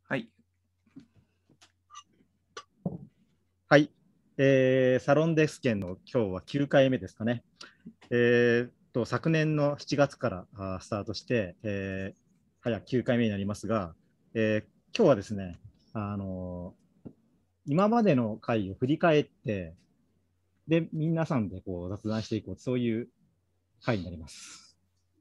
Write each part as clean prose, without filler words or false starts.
はい。 はい。サロンデスケンの今日は9回目ですかね。昨年の7月からスタートして、早9回目になりますが、今日はですね、今までの回を振り返って、で、皆さんでこう雑談していこう、そういう回になります。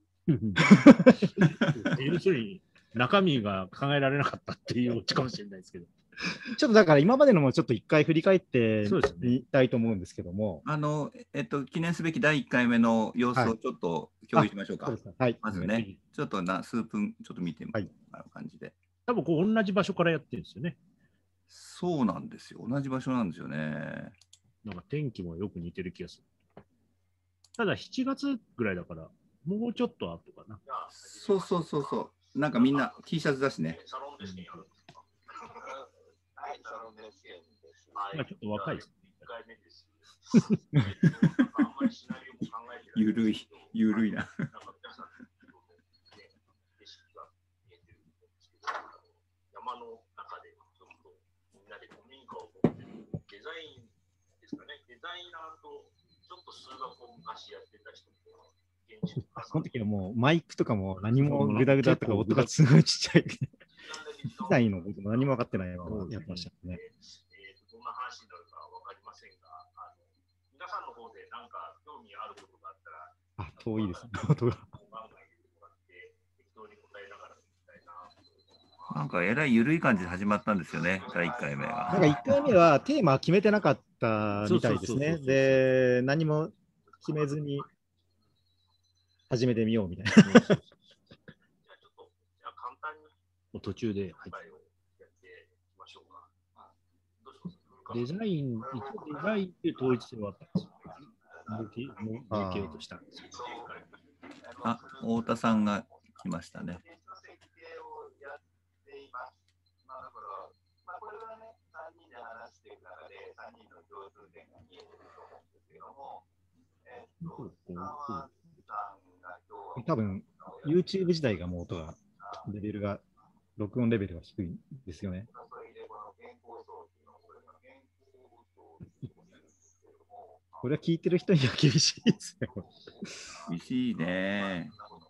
要するに中身が考えられなかったっていうオチかもしれないですけど。 ちょっとだから今までのもちょっと一回振り返ってそうですねみたいと思うんですけども。 記念すべき第1回目の様子をちょっと共有しましょうか。 そうですね。はい。 まずね、ちょっと数分ちょっと見てもらう感じで。 多分こう同じ場所からやってるんですよね。 そうなんですよ。同じ場所なんですよね。 なんか天気もよく似てる気がする。ただ7月ぐらいだから、もうちょっと後かな。 そうそうそうそう。なんかみんな T シャツだしね。 ちょっと若いですね。 ゆるい、ゆるいな。 山の中でちょっとみんなで古民家を持ってるデザインですかね。デザイナーとちょっと数学を昔やってた人とその時はもうマイクとかも何もグダグダだったから音がすごいちっちゃい。機材のことも何も分かってないままやってましたね。 どんな話になるか分かりませんが、皆さんの方で何か興味あることがあったら、 遠いですね、音が。 なんかえらいゆるい感じで始まったんですよね、第1回目が。 なんか1回目はテーマ決めてなかったみたいですね。で、何も決めずに始めてみようみたいな。 途中で入ってデザイン、一応デザインで統一性はあったんですよ。抜けようとしたんですよ。 あ、太田さんが来ましたね。 多分 YouTube 自体がもう音がレベルが録音レベルが低いんですよね。これは聞いてる人には厳しいですよ。 厳しいね。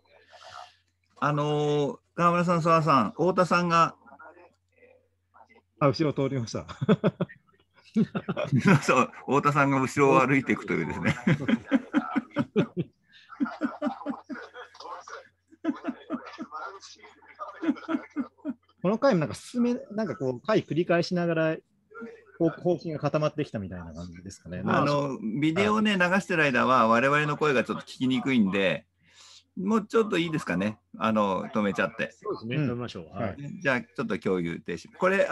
川村さん、澤さん、太田さんが。 後ろを通りました。 そう、太田さんが後ろを歩いていくというですね。 この回もなんかなんかこう回繰り返しながら方針が固まってきたみたいな感じですかね。 ビデオをね、流してる間は我々の声がちょっと聞きにくいんで、もうちょっといいですかね。止めちゃって。 そうですね、止めましょう。はい、 じゃあ、ちょっと共有停止。これ、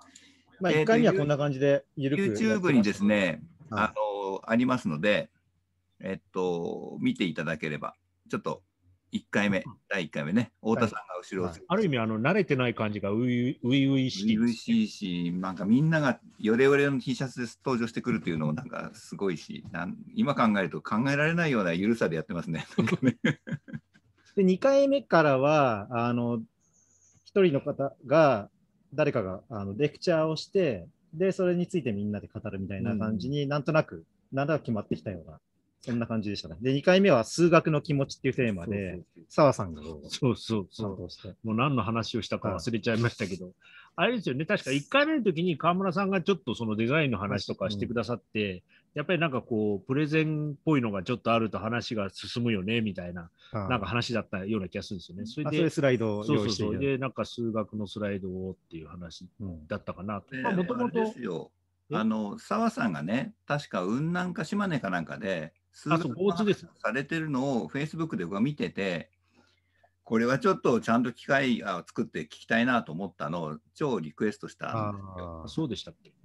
1回目はこんな感じで緩く YouTube にですね、ありますので、見ていただければ、ちょっと1回目、第1回目ね、太田さんが後ろを、 ある意味、慣れてない感じが初々しい。 初々しいし、なんかみんながヨレヨレの T シャツで登場してくるというのもなんかすごいし、今考えると考えられないような緩さでやってますね。 で2回目からは、1人の方が、誰かがレクチャーをして、で、それについてみんなで語るみたいな感じになんとなく決まってきたような。そんな感じでしたね。で、2回目は数学の気持ちっていうテーマで、澤さんがそうもう何の話をしたか忘れちゃいましたけど、あれですよね、確か1回目の時に川村さんがちょっとそのデザインの話とかしてくださって、やっぱりなんかこう、プレゼンっぽいのがちょっとあると話が進むよね、みたいな、なんか話だったような気がするんですよね。それで、 スライドを用意してそうで、なんか数学のスライドをっていう話だったかなと。 もともと、澤さんがね、確か雲南か島根かなんかで、数学の話されてるのを Facebook で僕は見てて、これはちょっとちゃんと機会を作って聞きたいなと思ったのを超リクエストしたんですよ。 そうでしたっけ？ うん。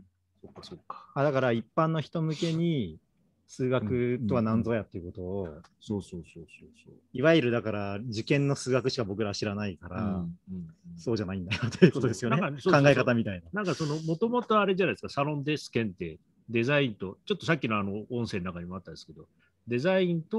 そうか。 だから一般の人向けに数学とは何ぞやっていうことを、いわゆるだから受験の数学しか僕ら知らないから、そうじゃないんだよということですよね。考え方みたいな。 なんかもともとあれじゃないですか、サロンデスケンってデザインと、ちょっとさっきの音声の中にもあったんですけど、デザインと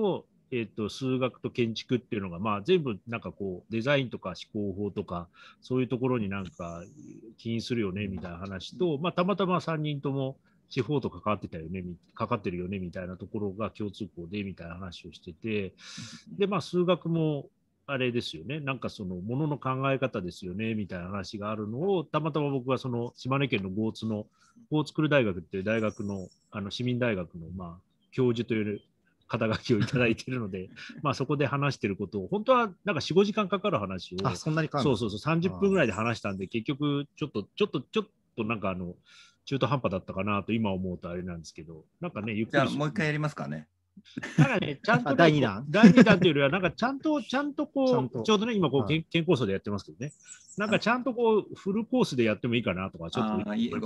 数学と建築っていうのが、まあ、全部なんかこうデザインとか思考法とかそういうところになんか起因するよねみたいな話と、まあ、たまたま3人とも地方と関わってたよね、かかってるよねみたいなところが共通項でみたいな話をしてて、で、まあ、数学もあれですよね、なんかそのものの考え方ですよねみたいな話があるのを、たまたま僕はその島根県の江津久留大学っていう大学の、市民大学のまあ教授という肩書きをいただいているので、まあそこで話していることを、本当はなんか4、5時間かかる話を、 そんなにかかるそうそうそう、30分ぐらいで話したんで、結局、ちょっとなんか中途半端だったかなと今思うとあれなんですけど、なんかね、ゆっくり。 じゃあもう一回やりますかね。 なんかね、ちゃんと、ね、 第2弾第2弾というよりは、なんかちゃんとこう、ちょうどね、今こう、 はい健康層でやってますけどね、なんかちゃんとこう、フルコースでやってもいいかなとか、ちょっと、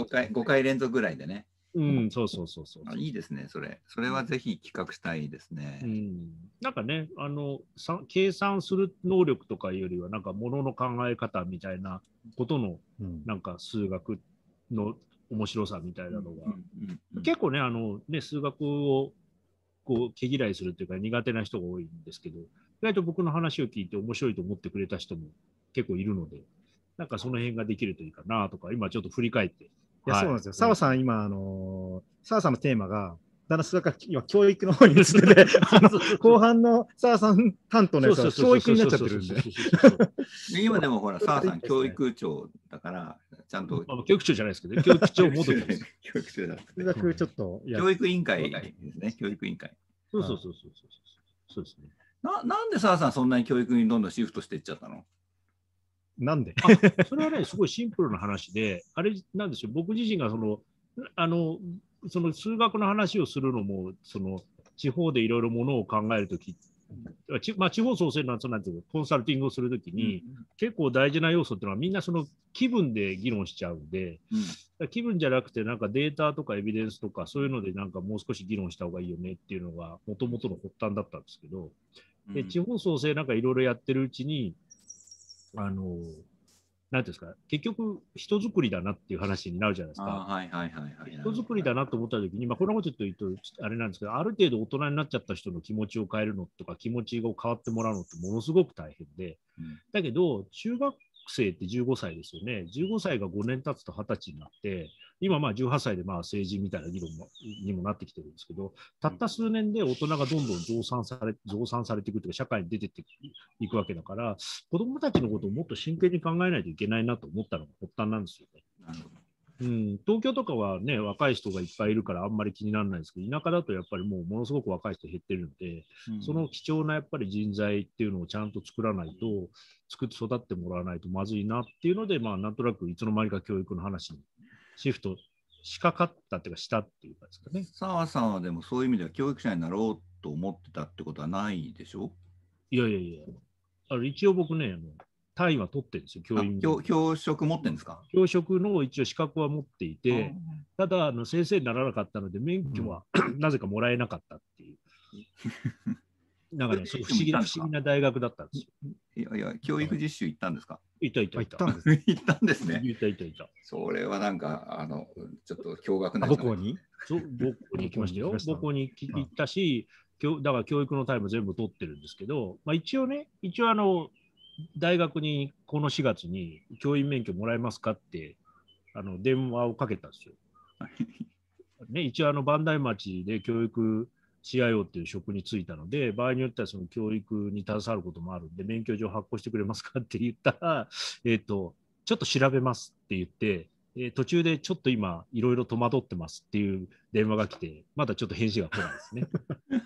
5回連続ぐらいでね。 うん、そうそうそうそう。 いいですね、それ。それはぜひ企画したいですね。 うん、なんかね、計算する能力とかよりは、なんか物の考え方みたいなことの、なんか数学の面白さみたいなのが、結構ね、数学をこう毛嫌いするというか苦手な人が多いんですけど、意外と僕の話を聞いて面白いと思ってくれた人も結構いるので、なんかその辺ができるといいかなとか、今ちょっと振り返って。 いや、そうなんですよ。澤さん、今、澤さんのテーマが、だんだん数学が今、教育の方に移ってて、後半の澤さん担当のやつは教育になっちゃってるんで。 今でもほら、澤さん、教育長だから、ちゃんと。 教育長じゃないですけどね、教育長元です。 教育長だ。 数学ちょっと。 教育委員会ですね、教育委員会。 そうそうですね。 なんで澤さん、そんなに教育にどんどんシフトしていっちゃったの？ なんでそれはね、すごいシンプルな話で、あれなんですよ、僕自身がその数学の話をするのも、地方でいろいろものを考えるとき、まあ、地方創生なんていうコンサルティングをするときに、結構大事な要素っていうのは、みんなその気分で議論しちゃうんで、気分じゃなくて、なんかデータとかエビデンスとか、そういうので、なんかもう少し議論した方がいいよねっていうのが、もともとの発端だったんですけど、で地方創生なんかいろいろやってるうちに、なんていうんですか、結局、人づくりだなっていう話になるじゃないですか。人づくりだなと思ったときに、まあ、こんなこと言うとあれなんですけど、ある程度大人になっちゃった人の気持ちを変えるのとか、気持ちを変わってもらうのってものすごく大変で、だけど、中学生って15歳ですよね。15歳が5年経つと20歳になって、今まあ18歳でまあ政治みたいな議論にもなってきてるんですけど、たった数年で大人がどんどん増産されていくというか、社会に出ていくわけだから、子どもたちのことをもっと真剣に考えないといけないなと思ったのが発端なんですよね。東京とかはね、若い人がいっぱいいるからあんまり気にならないですけど、田舎だとやっぱりものすごく若い人減ってるんで、その貴重なやっぱり人材っていうのをちゃんと作らないと、作って育ってもらわないとまずいなっていうので、まあなんとなくいつの間にか教育の話にシフトしかかったっていうかしたっていうかですかね。 澤さんはでもそういう意味では教育者になろうと思ってたってことはないでしょ？ いや、一応僕ね、単位は取ってるんですよ、教員。 教職持ってるんですか？ 教職の一応資格は持っていて、ただ先生にならなかったので、免許はなぜかもらえなかったっていう。なんかね、不思議な大学だったんですよ。いや、教育実習行ったんですか？ 行った。 行ったんですね。 行った。 それはなんか、ちょっと驚愕な。 母校に？ そう、母校に行きましたよ。母校に行ったし、だから教育のタイム全部取ってるんですけど、まあ一応大学にこの4月に教員免許もらえますかって電話をかけたんですよ。ね、一応磐梯町で教育CIO っていう職に就いたので、場合によってはその教育に携わることもあるんで、免許状発行してくれますかって言ったら、ちょっと調べますって言って、途中でちょっと今いろいろ戸惑ってますっていう電話が来て、まだちょっと返事が来ないですね。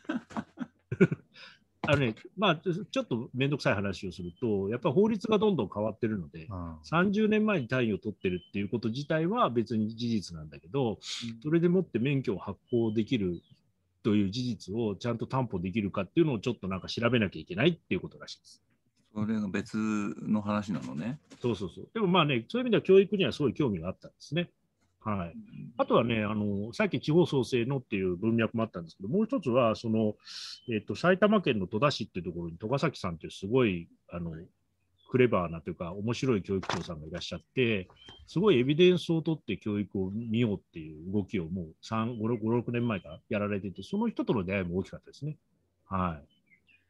まあ、ちょっと面倒くさい話をすると、やっぱり法律がどんどん変わってるので、30年前に単位を取ってるっていうこと自体は別に事実なんだけど、それでもって免許を発行できるという事実をちゃんと担保できるかっていうのをちょっとなんか調べなきゃいけないっていうことらしいです。 それが別の話なのね。 そう。でもまあね、そういう意味では教育にはすごい興味があったんですね。はい。あとはね、さっき地方創生のっていう文脈もあったんですけど、もう一つは、埼玉県の戸田市っていうところに、戸ヶ崎さんっていうすごい、クレバーなというか、面白い教育長さんがいらっしゃって、すごいエビデンスを取って教育を見ようっていう動きをもう5、6年前からやられてて、その人との出会いも大きかったですね。はい。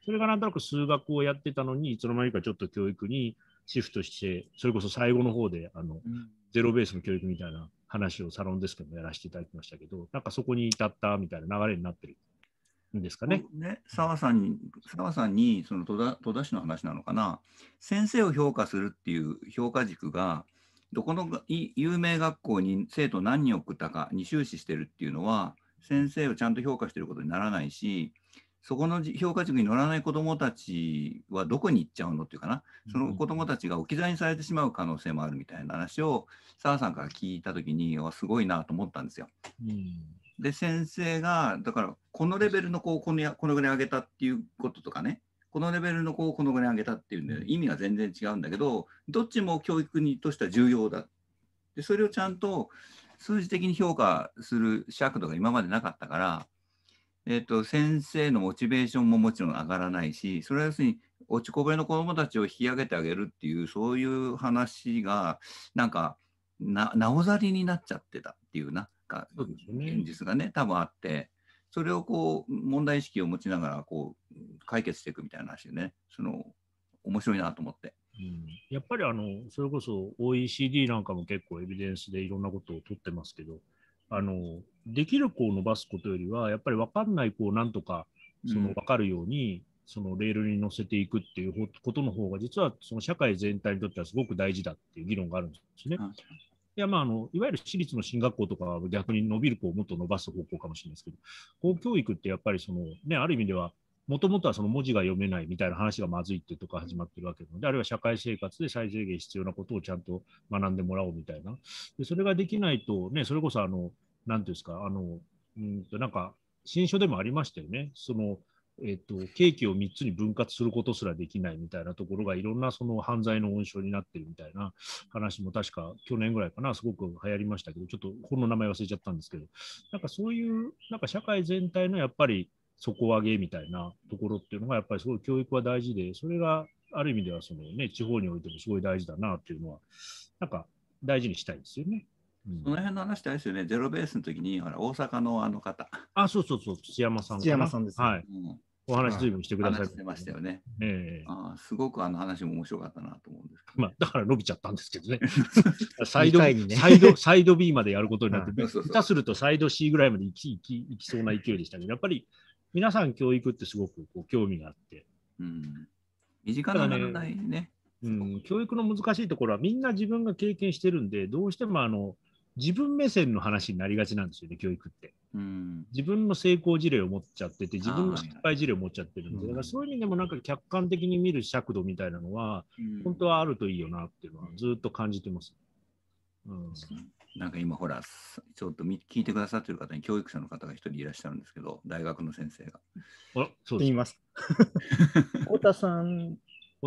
それがなんとなく数学をやってたのに、いつの間にかちょっと教育にシフトして、それこそ最後の方でゼロベースの教育みたいな話をサロンデスクでもやらせていただきましたけど、なんかそこに至ったみたいな流れになってるんですかね。 澤さんにその戸田市の話なのかな、先生を評価するっていう評価軸が、どこの有名学校に生徒何人送ったかに終始してるっていうのは、先生をちゃんと評価してることにならないし、そこの評価軸に乗らない子どもたちはどこに行っちゃうのっていうかな、その子どもたちが置き去りにされてしまう可能性もあるみたいな話を澤さんから聞いたときに、すごいなと思ったんですよ。で、先生が、だから、このレベルの子をこのぐらい上げたっていうこととかね、このレベルの子をこのぐらい上げたっていうんで、意味が全然違うんだけど、どっちも教育にとしては重要だ。で、それをちゃんと数字的に評価する尺度が今までなかったから、先生のモチベーションももちろん上がらないし、それは要するに落ちこぼれの子どもたちを引き上げてあげるっていう、そういう話が、なんかなおざりになっちゃってたっていう現実がね、多分あって、それをこう、問題意識を持ちながら、こう、解決していくみたいな話でね、面白いなと思って。 やっぱりそれこそ OECD なんかも結構エビデンスでいろんなことを取ってますけど、できる子を伸ばすことよりは、やっぱり分かんない子をなんとか分かるように、そのレールに乗せていくっていうことの方が、実はその社会全体にとってはすごく大事だっていう議論があるんですね。いわゆる私立の進学校とかは逆に伸びる子をもっと伸ばす方向かもしれないですけど、公教育ってやっぱりある意味では、もともとはその文字が読めないみたいな話がまずいっていうところが始まってるわけなので、あるいは社会生活で最低限必要なことをちゃんと学んでもらおうみたいな。でそれができないと、ね、それこそなんていうんですか、なんか、新書でもありましたよね。刑期を3つに分割することすらできないみたいなところがいろんなその犯罪の温床になってるみたいな話も確か去年ぐらいかな、すごく流行りましたけど、ちょっと本の名前忘れちゃったんですけど、なんかそういうなんか社会全体のやっぱり底上げみたいなところっていうのがやっぱりすごい教育は大事で、それがある意味では地方においてもすごい大事だなっていうのは、なんか大事にしたいですよね。 その辺の話ってあれですよね、ゼロベースの時に大阪の方。 そう、土山さん。 土山さんですね。 はい。お話随分してくださいましたよね。すごく話も面白かったなと思うんですけど。だから伸びちゃったんですけどね。サイド B までやることになって、下手するとサイド C ぐらいまで行きそうな勢いでしたけど、やっぱり皆さん教育ってすごく興味があって。 身近な問題ね。 教育の難しいところはみんな自分が経験してるんで、どうしても自分目線の話になりがちなんですよね、教育って。自分の成功事例を持っちゃってて、自分の失敗事例を持っちゃってるんで、だからそういう意味でもなんか客観的に見る尺度みたいなのは、本当はあるといいよなっていうのはずっと感じてます。 なんか今ほら、ちょっと聞いてくださってる方に教育者の方が一人いらっしゃるんですけど、大学の先生が。 そう言います。太田さん。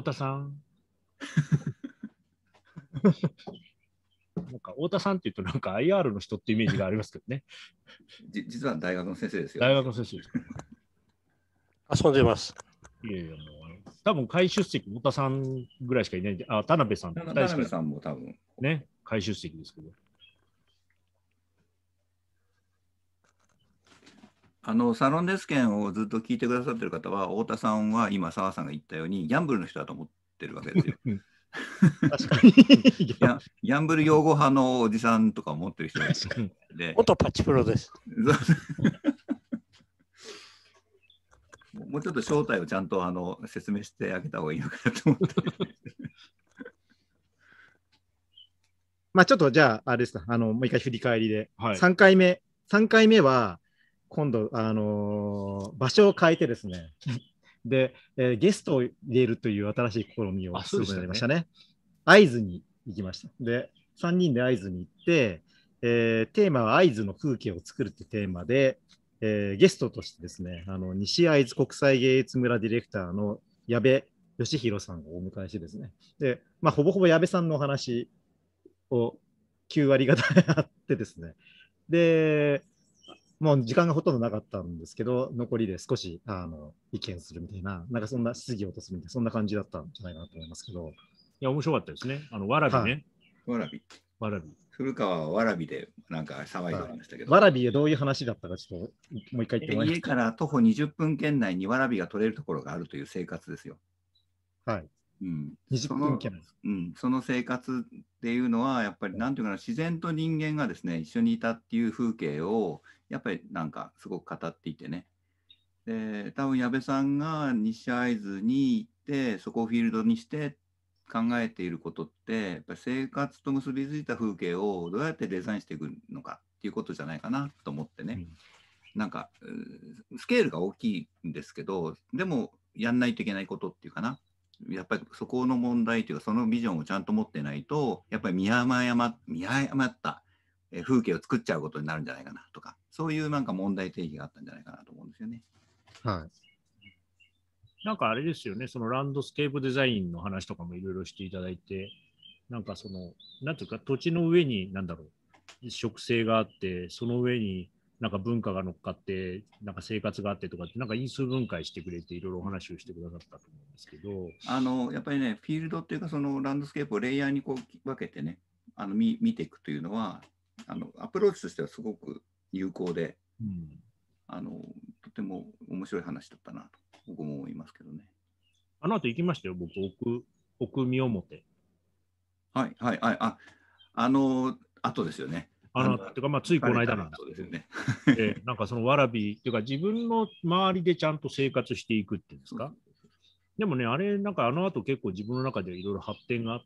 なんか太田さんって言うとなんか IR の人ってイメージがありますけどね。 実は大学の先生ですよ。 大学の先生ですか。 遊んでます。 いやいや、もう多分会出席、太田さんぐらいしかいないんで、田辺さん。 田辺さんも多分。 ね、会出席ですけど。 サロンデス券をずっと聞いてくださってる方は、太田さんは今、澤さんが言ったように、ギャンブルの人だと思ってるわけですよ。 確かにギャンブル擁護派のおじさんとか思ってる人で。 元パチプロです。 もうちょっと正体をちゃんと説明してあげた方がいいのかなと思って。 ちょっとじゃあ、あれですか、もう一回振り返りで、 はい、 3回目は、今度、場所を変えてですね、で、ゲストを入れるという新しい試みをすることになりましたね。会津に行きました。で、3人で会津に行って、テーマは会津の風景を作るというテーマで、ゲストとしてですね、西会津国際芸術村ディレクターの矢部義弘さんをお迎えしてですね、で、ほぼほぼ矢部さんのお話を9割方あってですね、で、もう時間がほとんどなかったんですけど、残りで少し意見するみたいな、なんかそんな質疑応答するみたいな、そんな感じだったんじゃないかなと思いますけど。 いや、面白かったですね。わらびね。 わらび。 古川はわらびでなんか騒いでおりましたけど、 わらびはどういう話だったか、ちょっともう一回言ってもらえます家から徒歩20分圏内にわらびが取れるところがあるという生活ですよ。 か。はい。 うん、 20分圏内。 その生活っていうのは、やっぱりなんていうかな、自然と人間がですね、一緒にいたっていう風景を、やっぱりなんかすごく語っていてね。で、多分矢部さんが西会津に行って、そこをフィールドにして考えていることって、やっぱり生活と結びついた風景をどうやってデザインしていくのかっていうことじゃないかなと思ってね。なんか、スケールが大きいんですけど、でもやんないといけないことっていうかな。やっぱりそこの問題というか、そのビジョンをちゃんと持ってないと、やっぱり見誤った風景を作っちゃうことになるんじゃないかなとか、そういうなんか問題提起があったんじゃないかなと思うんですよね。 はい。 なんかあれですよね、そのランドスケープデザインの話とかもいろいろしていただいて、なんかその、なんていうか、土地の上に、なんだろう、植生があって、その上になんか文化が乗っかって、なんか生活があってとかって、なんか因数分解してくれて、いろいろお話をしてくださったと思うんですけど。 やっぱりね、フィールドっていうか、そのランドスケープをレイヤーにこう分けてね、見ていくというのは、アプローチとしてはすごく有効で、とても面白い話だったなと、僕も思いますけどね。 あの後行きましたよ、僕、奥見表。 はいはいはい。後ですよね。 てかまあ、ついこの間なんですけど、なんかそのわらびっていうか、自分の周りでちゃんと生活していくっていうんですか。でもね、あれ、なんかあの後結構自分の中でいろいろ発展があって、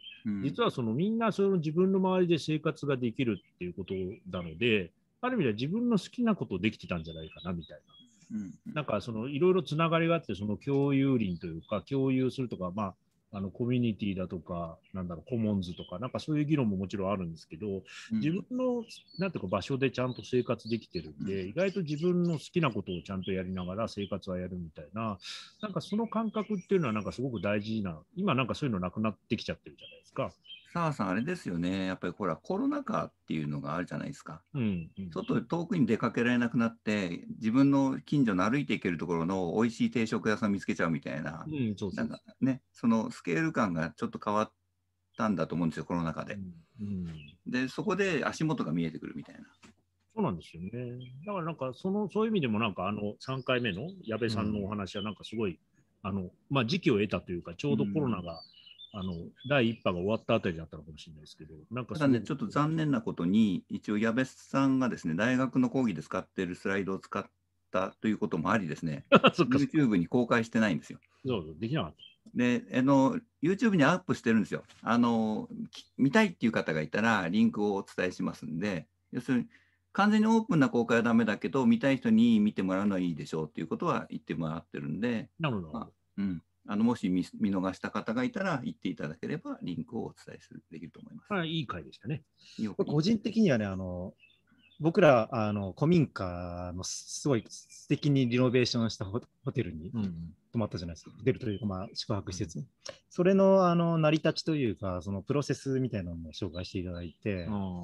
実はそのみんなその自分の周りで生活ができるっていうことなので、ある意味では自分の好きなことできてたんじゃないかなみたいな。なんかそのいろいろつながりがあって、その共有林というか、共有するとか、まあ、コミュニティだとか、なんだろう、コモンズとか、なんかそういう議論ももちろんあるんですけど、自分の、なんていうか場所でちゃんと生活できてるんで、意外と自分の好きなことをちゃんとやりながら生活はやるみたいな、なんかその感覚っていうのはなんかすごく大事な、今なんかそういうのなくなってきちゃってるじゃないですか。 澤さん、あれですよね。やっぱりほら、コロナ禍っていうのがあるじゃないですか。外遠くに出かけられなくなって、自分の近所の歩いていけるところの美味しい定食屋さん見つけちゃうみたいな、なんかね、そのスケール感がちょっと変わったんだと思うんですよ、コロナ禍で。で、そこで足元が見えてくるみたいな。 そうなんですよね。だからなんかそういう意味でもなんか3回目の矢部さんのお話はなんかすごい、まあ時期を得たというか、ちょうどコロナが、第1波が終わったあたりだったのかもしれないですけど、なんかただね、ちょっと残念なことに、一応矢部さんがですね、大学の講義で使っているスライドを使ったということもありですね、YouTube に公開してないんですよ。 そうできなかった。 で、YouTube にアップしてるんですよ。見たいっていう方がいたら、リンクをお伝えしますんで、要するに、完全にオープンな公開はダメだけど、見たい人に見てもらうのはいいでしょうっていうことは言ってもらってるんで、 なるほど。 もし見逃した方がいたら、言っていただければ、リンクをお伝えできると思います。 いい回でしたね。 個人的にはね、僕ら古民家のすごい素敵にリノベーションしたホテルに泊まったじゃないですか。ホテルというか、まあ、宿泊施設。それの成り立ちというか、そのプロセスみたいなのも紹介していただいて、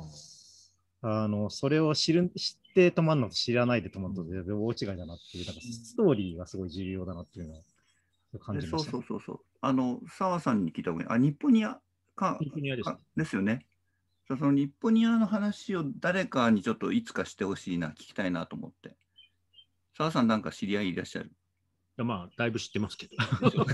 それを知って泊まるのと知らないで泊まるのと全然大違いだなっていう、なんかストーリーがすごい重要だなっていうのを感じました。 そう。澤さんに聞いた方がいい。日本ニアか。 日本ニアですよね。その日本ニアの話を誰かにちょっといつかしてほしいな、聞きたいなと思って。澤さんなんか知り合いいらっしゃる？ まあ、だいぶ知ってますけど。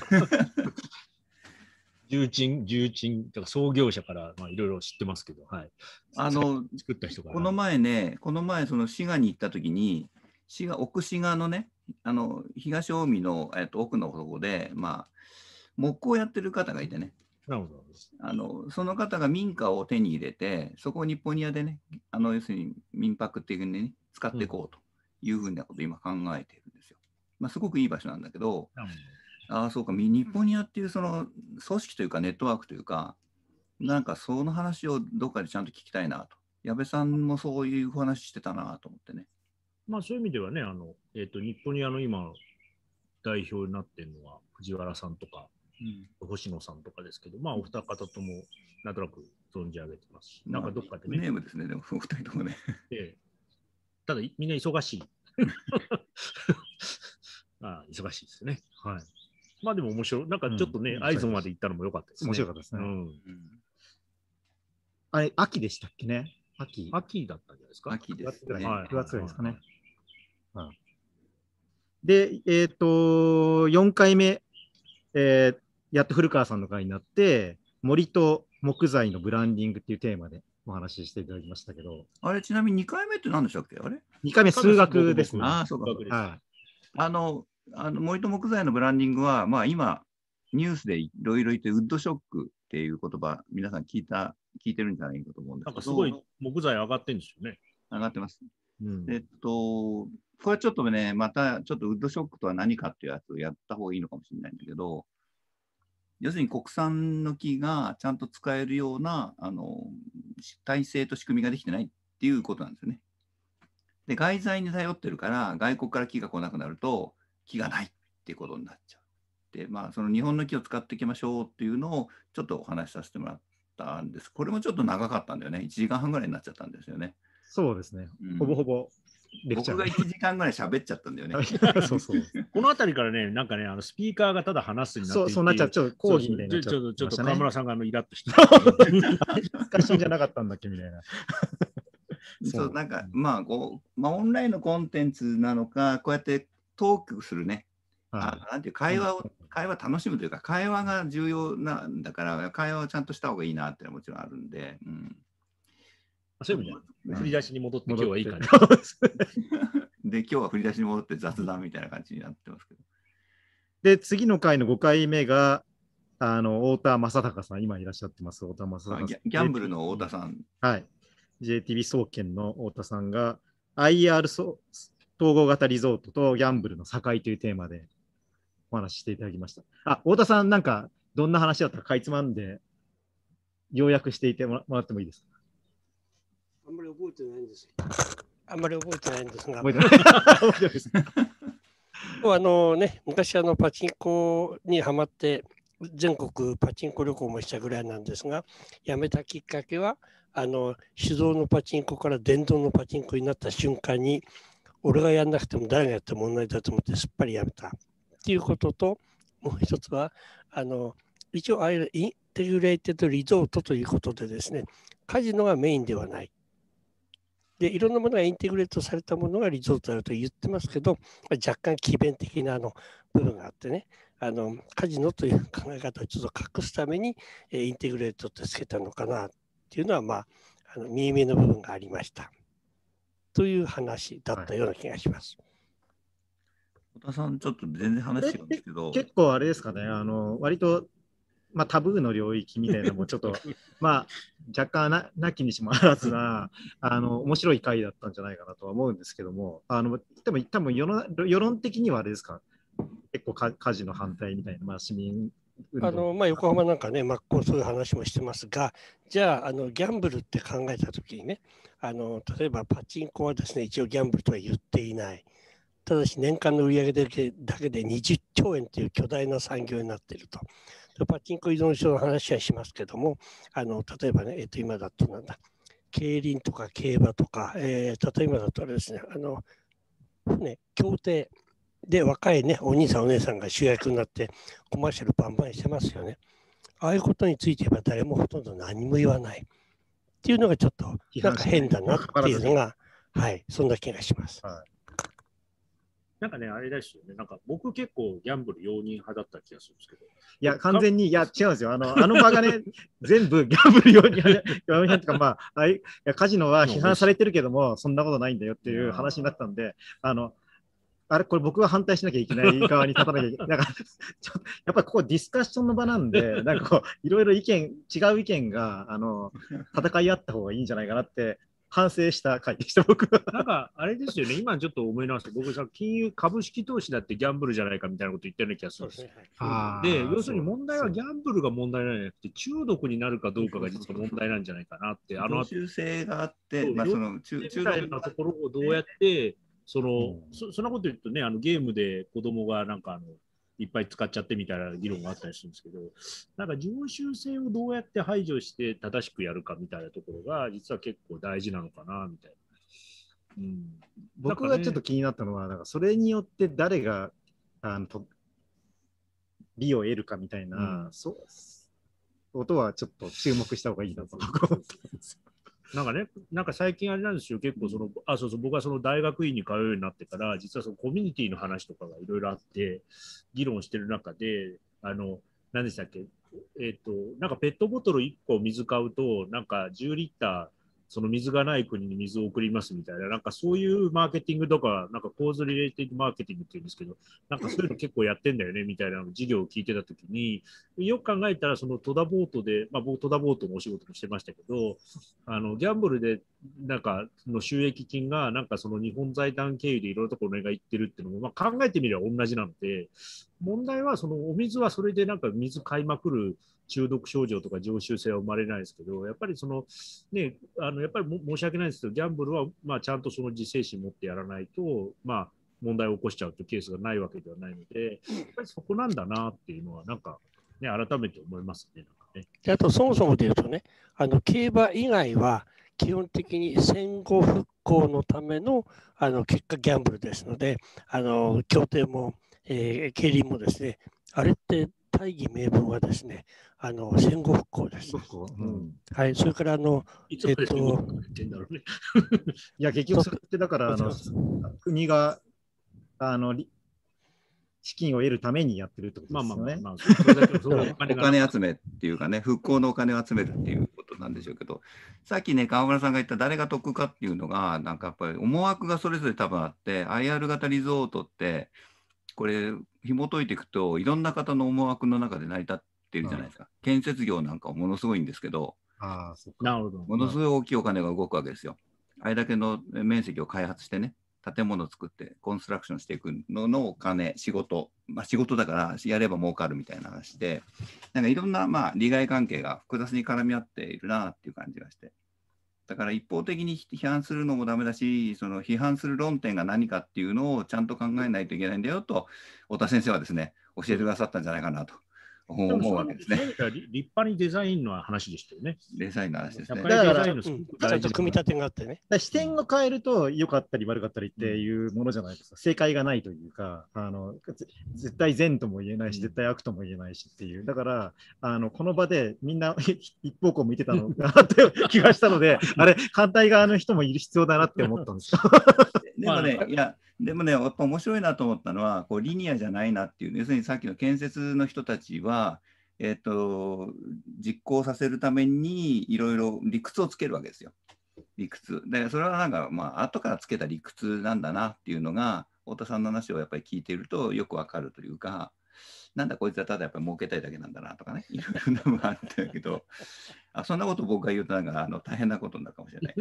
重鎮とか創業者からいろいろ知ってますけど、はい。作った人から。 この前その滋賀に行った時に、奥滋賀のね、東近江の、奥の方で、まあ、木工をやってる方がいてね。 なるほど。 その方が民家を手に入れて、そこを日本ニアでね、要するに民泊っていうふうに、ね、使っていこうというふうなことを今考えているんですよ。まあ、すごくいい場所なんだけど、そうか、日本ニアっていうその組織というかネットワークというか、なんかその話をどっかでちゃんと聞きたいなと。矢部さんもそういう話してたなと思ってね。 まあそういう意味ではね、日本ニアの今、代表になっているのは藤原さんとか、星野さんとかですけど、まあお二方ともなんとなく存じ上げてますし、なんかどっかでね。 ネームですね、でもお二人ともね。 ただみんな忙しい。忙しいですね。はい。まあでも面白い。なんかちょっとね、会津まで行ったのも良かったですね。 面白かったですね。 あれ、秋でしたっけね。秋だったんじゃないですか。 秋ですね。 9月ぐらいですかね。で、4回目、やっと古川さんの回になって、森と木材のブランディングっていうテーマでお話ししていただきましたけど。 あれ、ちなみに2回目って何でしたっけ？あれ ?2 回目、数学ですね。 ああ、そうか。 はい。 森と木材のブランディングは、まあ今、ニュースでいろいろ言って、ウッドショックっていう言葉、皆さん聞いてるんじゃないかと思うんですけど。 なんかすごい木材上がってるんですよね。 上がってます。これちょっとね、またちょっとウッドショックとは何かっていうやつをやった方がいいのかもしれないんだけど、要するに国産の木がちゃんと使えるような体制と仕組みができてないっていうことなんですよね。で、外材に頼ってるから、外国から木が来なくなると、木がないっていうことになっちゃう。で、まあ、その日本の木を使っていきましょうっていうのをちょっとお話しさせてもらったんです。これもちょっと長かったんだよね。1時間半ぐらいになっちゃったんですよね。 そうですね。ほぼほぼ。 僕が1時間ぐらい喋っちゃったんだよね。 そうそう。この辺りからね、なんかね、スピーカーがただ話すになっていて、 そうなっちゃう。ちょっと講義みたいになっちゃう。 ちょっと河村さんがイラッとして。 ディスカッションじゃなかったんだっけみたいな。 そう、なんか、まあ、オンラインのコンテンツなのか、こうやってトークするね、なんていう会話楽しむというか、会話が重要なんだから、会話をちゃんとした方がいいなってのはもちろんあるんで、 そういう意味で振り出しに戻って今日はいい感じ。 で、今日は振り出しに戻って雑談みたいな感じになってますけど。 で、次の回の5回目が、太田正孝さん、今いらっしゃってます、太田正孝さん。 ギャンブルの太田さん。 はい。JTB 総研の太田さんが、IR 統合型リゾートとギャンブルの境というテーマでお話ししていただきました。太田さん、なんか、どんな話だったかかいつまんで、要約していてもらってもいいですか？ あんまり覚えてないんですが。昔パチンコにはまって全国パチンコ旅行もしたぐらいなんですが、辞めたきっかけは手動のパチンコから電動のパチンコになった瞬間に、俺がやんなくても誰がやっても問題だと思ってすっぱりやめたっていうことと、もう一つは一応インテグレーテッドリゾートということでですね、カジノがメインではない。で、いろんなものがインテグレートされたものがリゾートだと言ってますけど、若干奇弁的な部分があってね、カジノという考え方をちょっと隠すためにインテグレートってつけたのかなっていうのは、まあ、見え見えの部分がありました。という話だったような気がします。 太田さん、ちょっと全然話違うんですけど。 結構あれですかね、割と、タブーの領域みたいなのもちょっと、若干なきにしもあらずな、面白い回だったんじゃないかなとは思うんですけども、でも多分世論的にはあれですか、結構カジノ反対みたいな、市民横浜なんかね、真っ向そういう話もしてますが、じゃあ、ギャンブルって考えたときにね、例えばパチンコはですね、一応ギャンブルとは言っていない。ただし、年間の売上だけで20兆円という巨大な産業になっていると。パチンコ依存症の話はしますけども、例えばね、今だと競輪とか競馬とか、例えばだとあれですね、競艇で若いね、お兄さんお姉さんが主役になってコマーシャルバンバンしてますよね。ああいうことについては誰もほとんど何も言わないっていうのがちょっとなんか変だなっていうのが、はい、そんな気がします。 なんかね、あれですよね。なんか僕結構ギャンブル容認派だった気がするんですけど。 いや、完全に、違うんですよ。場がね、全部ギャンブル容認派とか、カジノは批判されてるけども、そんなことないんだよっていう話になったんで、これ僕は反対しなきゃいけない側に立たなきゃいけない。やっぱりここディスカッションの場なんで、いろいろ違う意見が、戦い合った方がいいんじゃないかなって、反省した回でした、僕は。 なんか、あれですよね、今ちょっと思い直して、僕さ、株式投資だってギャンブルじゃないかみたいなこと言ってるような気がするんですよ。で、要するに問題はギャンブルが問題なんじゃなくて、中毒になるかどうかが実は問題なんじゃないかなって、 常習性があって、 中毒なところをどうやって、そんなこと言うとね、ゲームで子供がいっぱい使っちゃってみたいな議論があったりするんですけど、なんか常習性をどうやって排除して正しくやるかみたいなところが実は結構大事なのかなみたいな。 僕がちょっと気になったのは、それによって誰が利を得るかみたいな、 ことはちょっと注目した方がいいなと思ったんですよ。 なんかね、なんか最近あれなんですよ、結構その、そうそう、僕はその大学院に通うようになってから、実はそのコミュニティの話とかがいろいろあって、議論してる中で、何でしたっけ、なんかペットボトル1個水買うと、なんか10リッター、その水がない国に水を送りますみたいな、なんかそういうマーケティングとか、なんか構図リレーティングマーケティングっていうんですけど、なんかそういうの結構やってんだよねみたいな授業を聞いてたときに、よく考えたら、その戸田ボートで、僕、戸田ボートのお仕事もしてましたけど、ギャンブルで、なんか、の収益金が、なんかその日本財団経由でいろんなところが行ってるっていうのも、考えてみれば同じなので、問題は、そのお水はそれでなんか水買いまくる中毒症状とか常習性は生まれないですけど、やっぱりその、ね、やっぱり申し訳ないですけど、ギャンブルは、ちゃんとその自制心持ってやらないと、問題を起こしちゃうというケースがないわけではないので、やっぱりそこなんだなっていうのは、なんか、ね、改めて思いますね。なんかね。 あと、そもそもで言うとね、競馬以外は、基本的に戦後復興のための結果ギャンブルですので、協定も、競輪もですね、あれって大義名分はですね、戦後復興です。はい、それからいつまで言ってんだろうね。 いや、結局それってだから国が資金を得るためにやってるってことですよね。 お金集めっていうかね、復興のお金を集めるっていうことなんでしょうけど、さっきね、川村さんが言った誰が得かっていうのが、なんかやっぱり思惑がそれぞれ多分あって、IR 型リゾートって、これ、紐解いていくと、いろんな方の思惑の中で成り立ってるじゃないですか。建設業なんかもものすごいんですけど、ものすごい大きいお金が動くわけですよ。あれだけの面積を開発してね、建物を作ってコンストラクションしていくののお金、仕事、仕事だからやれば儲かるみたいな話で、なんかいろんな利害関係が複雑に絡み合っているなっていう感じがして。だから一方的に批判するのもダメだし、その批判する論点が何かっていうのをちゃんと考えないといけないんだよと、太田先生はですね、教えてくださったんじゃないかなと思うわけですね。 立派にデザインの話でしたよね。 デザインの話ですね。 だから、ちゃんと組み立てがあってね。 視点を変えると良かったり悪かったりっていうものじゃないですか。正解がないというか、絶対善とも言えないし、絶対悪とも言えないしっていう。だから、この場でみんな一方向見てたのかなって気がしたので、あれ、反対側の人もいる必要だなって思ったんですよ。 でもね、やっぱ面白いなと思ったのは、リニアじゃないなっていう、要するにさっきの建設の人たちは、実行させるためにいろいろ理屈をつけるわけですよ。理屈。で、それはなんか、後からつけた理屈なんだなっていうのが、太田さんの話をやっぱり聞いているとよくわかるというか、なんだこいつはただやっぱり儲けたいだけなんだなとかね、いろいろなのがあるんだけど、そんなこと僕が言うとなんか大変なことになるかもしれない。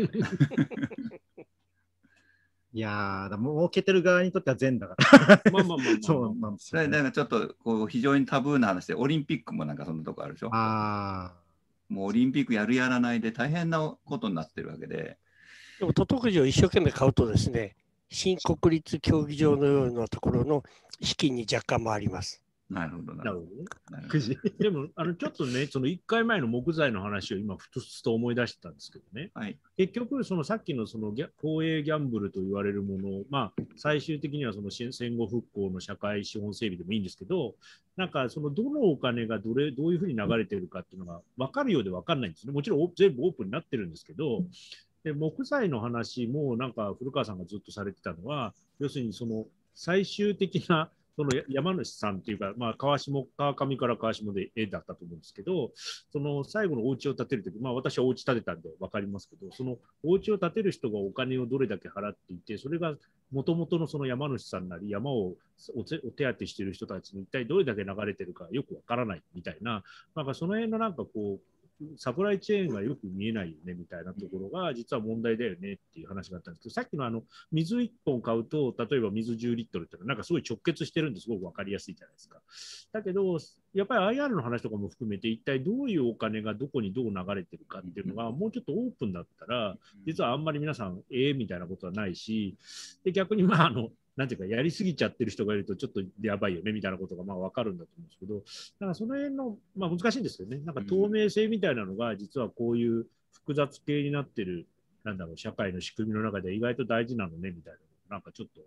いやー、儲けてる側にとっては善だから。そうなんですよ、ね。 だからちょっと非常にタブーな話で、オリンピックもなんかそんなとこあるでしょ。もうオリンピックやるやらないで大変なことになってるわけで。 でも、都徳寺を一生懸命買うとですね、新国立競技場のようなところの資金に若干もあります。 なるほど。 でも、ちょっとね、その1回前の木材の話を今、ふつふつと思い出したんですけどね、結局、そのさっきのその公営ギャンブルと言われるもの、最終的にはその戦後復興の社会資本整備でもいいんですけど、なんかそのどのお金がどういうふうに流れてるかっていうのが分かるようで分かんないんですね。もちろん全部オープンになってるんですけど、で木材の話もなんか古川さんがずっとされてたのは、要するにその最終的なその山主さんっていうか、川上から川下で絵だったと思うんですけど、その最後のお家を建てるとき、私はお家建てたんで分かりますけど、そのお家を建てる人がお金をどれだけ払っていて、それがもともとのその山主さんなり、山をお手当てしている人たちに一体どれだけ流れてるかよく分からないみたいな、なんかその辺のなんかこう、サプライチェーンがよく見えないよねみたいなところが実は問題だよねっていう話があったんですけど、さっきの水1本買うと、例えば水10リットルってのはなんかすごい直結してるんですごく分かりやすいじゃないですか。だけど、やっぱり IR の話とかも含めて、一体どういうお金がどこにどう流れてるかっていうのが、もうちょっとオープンだったら、実はあんまり皆さん、みたいなことはないし、で逆になんていうか、やりすぎちゃってる人がいると、ちょっとやばいよねみたいなことが分かるんだと思うんですけど、だからその辺の、難しいんですけどね、なんか透明性みたいなのが、実はこういう複雑系になってる、社会の仕組みの中で意外と大事なのねみたいな、なんかちょっと、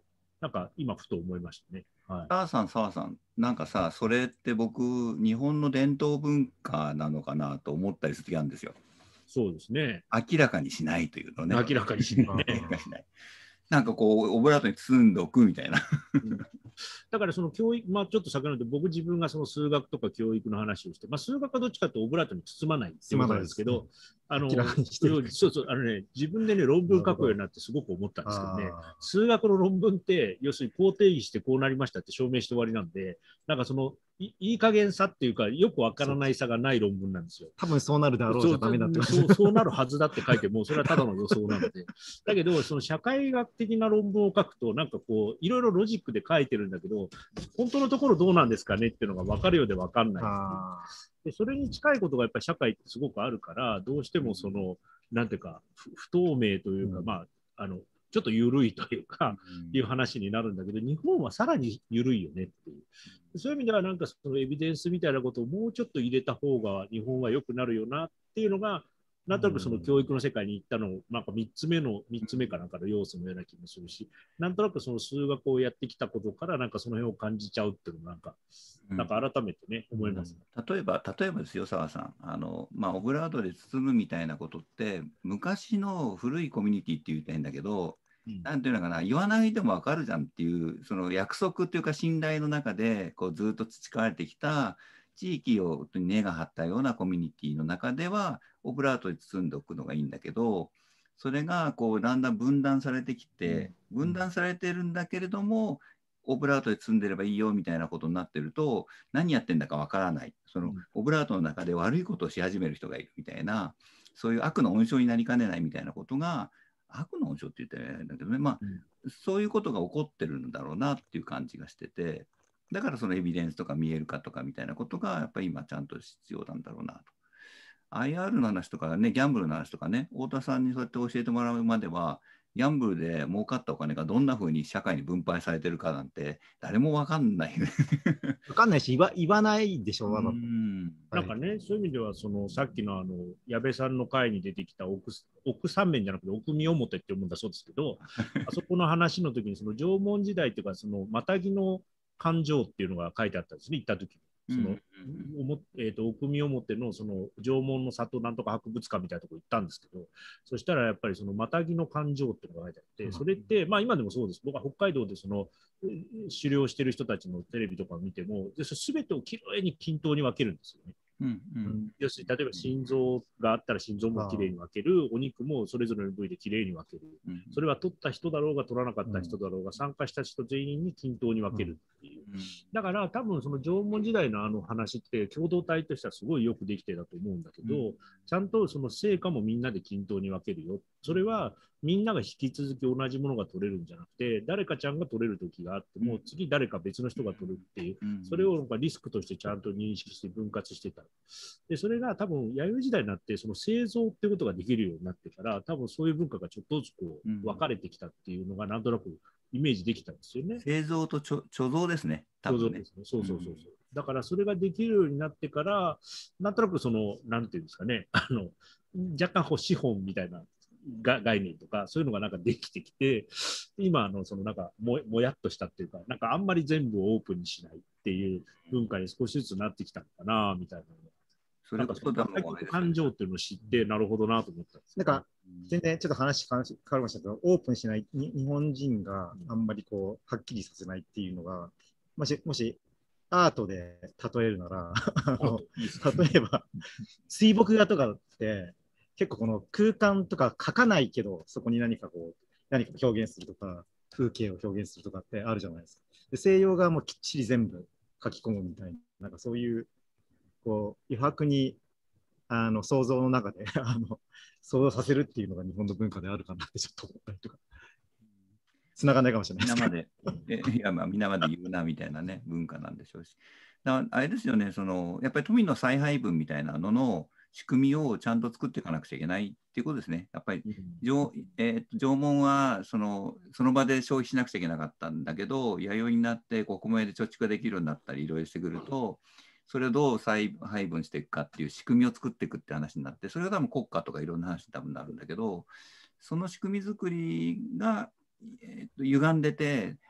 なんか今ふと思いましたね。はい、 澤さん、なんかさ、それって僕、日本の伝統文化なのかなと思ったりする時あるんですよ。 そうですね。 明らかにしないというのね。 明らかにしないね。 明らかにしない。なんかこう、オブラートに包んでおくみたいな。 だからその教育、まあちょっと遡って僕自分がその数学とか教育の話をして、まあ数学はどっちかというとオブラートに包まないっていうことなんですけど、そうそう、自分でね、論文書くようになってすごく思ったんですけどね、数学の論文って、要するにこう定義してこうなりましたって証明して終わりなんで、なんかその、いい加減さっていうか、よくわからないさがない論文なんですよ。 多分そうなるだろうじゃダメだってそうなるはずだって書いても、それはただの予想なので。だけど、その社会学的な論文を書くと、なんかこう、いろいろロジックで書いてるんだけど、本当のところどうなんですかねっていうのが分かるようで分かんないっていう。で、それに近いことがやっぱり社会ってすごくあるから、どうしてもその、なんていうか、不透明というか、まあ、ちょっと緩いというか、いう話になるんだけど、日本はさらに緩いよねっていう。そういう意味では、なんかそのエビデンスみたいなことをもうちょっと入れた方が日本は良くなるよなっていうのが、なんとなくその教育の世界に行ったのを、なんか3つ目かなんかの要素のような気もするし、なんとなくその数学をやってきたことから、なんかその辺を感じちゃうっていうのもなんか改めてね、思います、ね。 例えばですよ、澤さん。オブラートで包むみたいなことって、昔の古いコミュニティって言ったらいいんだけど、なんていうのかな、言わないでも分かるじゃんっていう、その約束っていうか信頼の中でこうずっと培われてきた地域を根が張ったようなコミュニティの中では、オブラートで包んでおくのがいいんだけど、それがこうだんだん分断されてきて、分断されてるんだけれども、オブラートで包んでればいいよみたいなことになってると、何やってんだかわからない。そのオブラートの中で悪いことをし始める人がいるみたいな、そういう悪の温床になりかねないみたいなことが、悪の温床って言ったらあれだけどね、まあ、そういうことが起こってるんだろうなっていう感じがしてて、だからそのエビデンスとか見える化とかみたいなことが、やっぱり今ちゃんと必要なんだろうなと。IR の話とかね、ギャンブルの話とかね、太田さんにそうやって教えてもらうまでは、ギャンブルで儲かったお金がどんなふうに社会に分配されてるかなんて、誰も分かんない。 分かんないし、言わないでしょ、 なんかね、そういう意味では、さっきの矢部さんの会に出てきた奥三面じゃなくて、奥見表って読むんだそうですけど、あそこの話の時に、その縄文時代っていうか、そのまたぎの感情っていうのが書いてあったんですね、行った時に。奥見表のその縄文の里なんとか博物館みたいなところ行ったんですけど、そしたらやっぱりそのまたぎの感情っていうのが書いてあって、それって、まあ今でもそうです。僕は北海道でその狩猟してる人たちのテレビとかを見ても、全てをきれいに均等に分けるんですよね。要するに例えば心臓があったら心臓もきれいに分ける、お肉もそれぞれの部位できれいに分ける、それは取った人だろうが取らなかった人だろうが、参加した人全員に均等に分けるっていう、だから多分その縄文時代の話って共同体としてはすごいよくできてたと思うんだけど、ちゃんとその成果もみんなで均等に分けるよ、それはみんなが引き続き同じものが取れるんじゃなくて、誰かちゃんが取れる時があっても次誰か別の人が取るっていう、それをなんかリスクとしてちゃんと認識して分割してた。でそれが多分弥生時代になってその製造っていうことができるようになってから、多分そういう文化がちょっとずつこう分かれてきたっていうのがなんとなくイメージできたんですよね。 製造と貯蔵ですね。 貯蔵ですね。そう。だからそれができるようになってから、なんとなくそのなんていうんですかね、若干資本みたいな概念とかそういうのがなんかできてきて、今そのなんかもやっとしたっていうか、なんかあんまり全部をオープンにしないっていう文化に少しずつなってきたのかなみたいな。 それこそ感情っていうのを知ってなるほどなと思ったんです。 なんか全然ちょっと話変わりましたけど、オープンしない日本人があんまりこうはっきりさせないっていうのが、もしアートで例えるなら例えば水墨画とかって結構この空間とか描かないけど、そこに何か表現するとか、風景を表現するとかってあるじゃないですか。で西洋画もきっちり全部書き込むみたいな、なんかそういうこう余白に想像の中で想像させるっていうのが日本の文化であるかなってちょっと思ったりとか。つながらないかもしれないですみんなまで言うなみたいなね、文化なんでしょうし。だからあれですよね、やっぱり富の再配分みたいなのの仕組みをちゃんと作っていかなくちゃいけないっていうことですね。やっぱり縄文はその場で消費しなくちゃいけなかったんだけど、弥生になって国名で貯蓄ができるようになったりいろいろしてくると、それをどう再配分していくかっていう仕組みを作っていくって話になって、それが多分国家とかいろんな話に多分なるんだけど、その仕組み作りが歪んでて、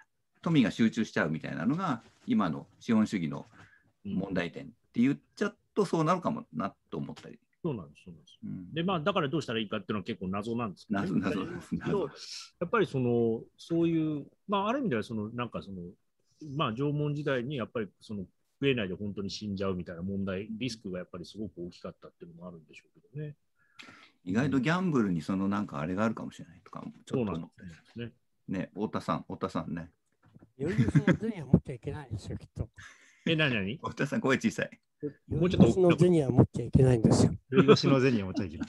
富が集中しちゃうみたいなのが今の資本主義の問題点って言っちゃうとそうなるかもなと思ったり。 そうなんです、そうなんです。で、まあ、だからどうしたらいいかっていうのは結構謎なんですけど、ね、 謎です。 やっぱりそういう、まあ、ある意味ではなんかまあ、縄文時代にやっぱり食えないで本当に死んじゃうみたいな問題、リスクがやっぱりすごく大きかったっていうのもあるんでしょうけどね。 意外とギャンブルになんかあれがあるかもしれないとか、ちょっと思ってね。 ね、太田さんね。 余裕その銭は持っちゃいけないんですよ、きっと。 何太田さん、声小さい。 もうちょっと。の銭は持っちゃいけないんですよ。 余裕の銭は持っちゃいけない。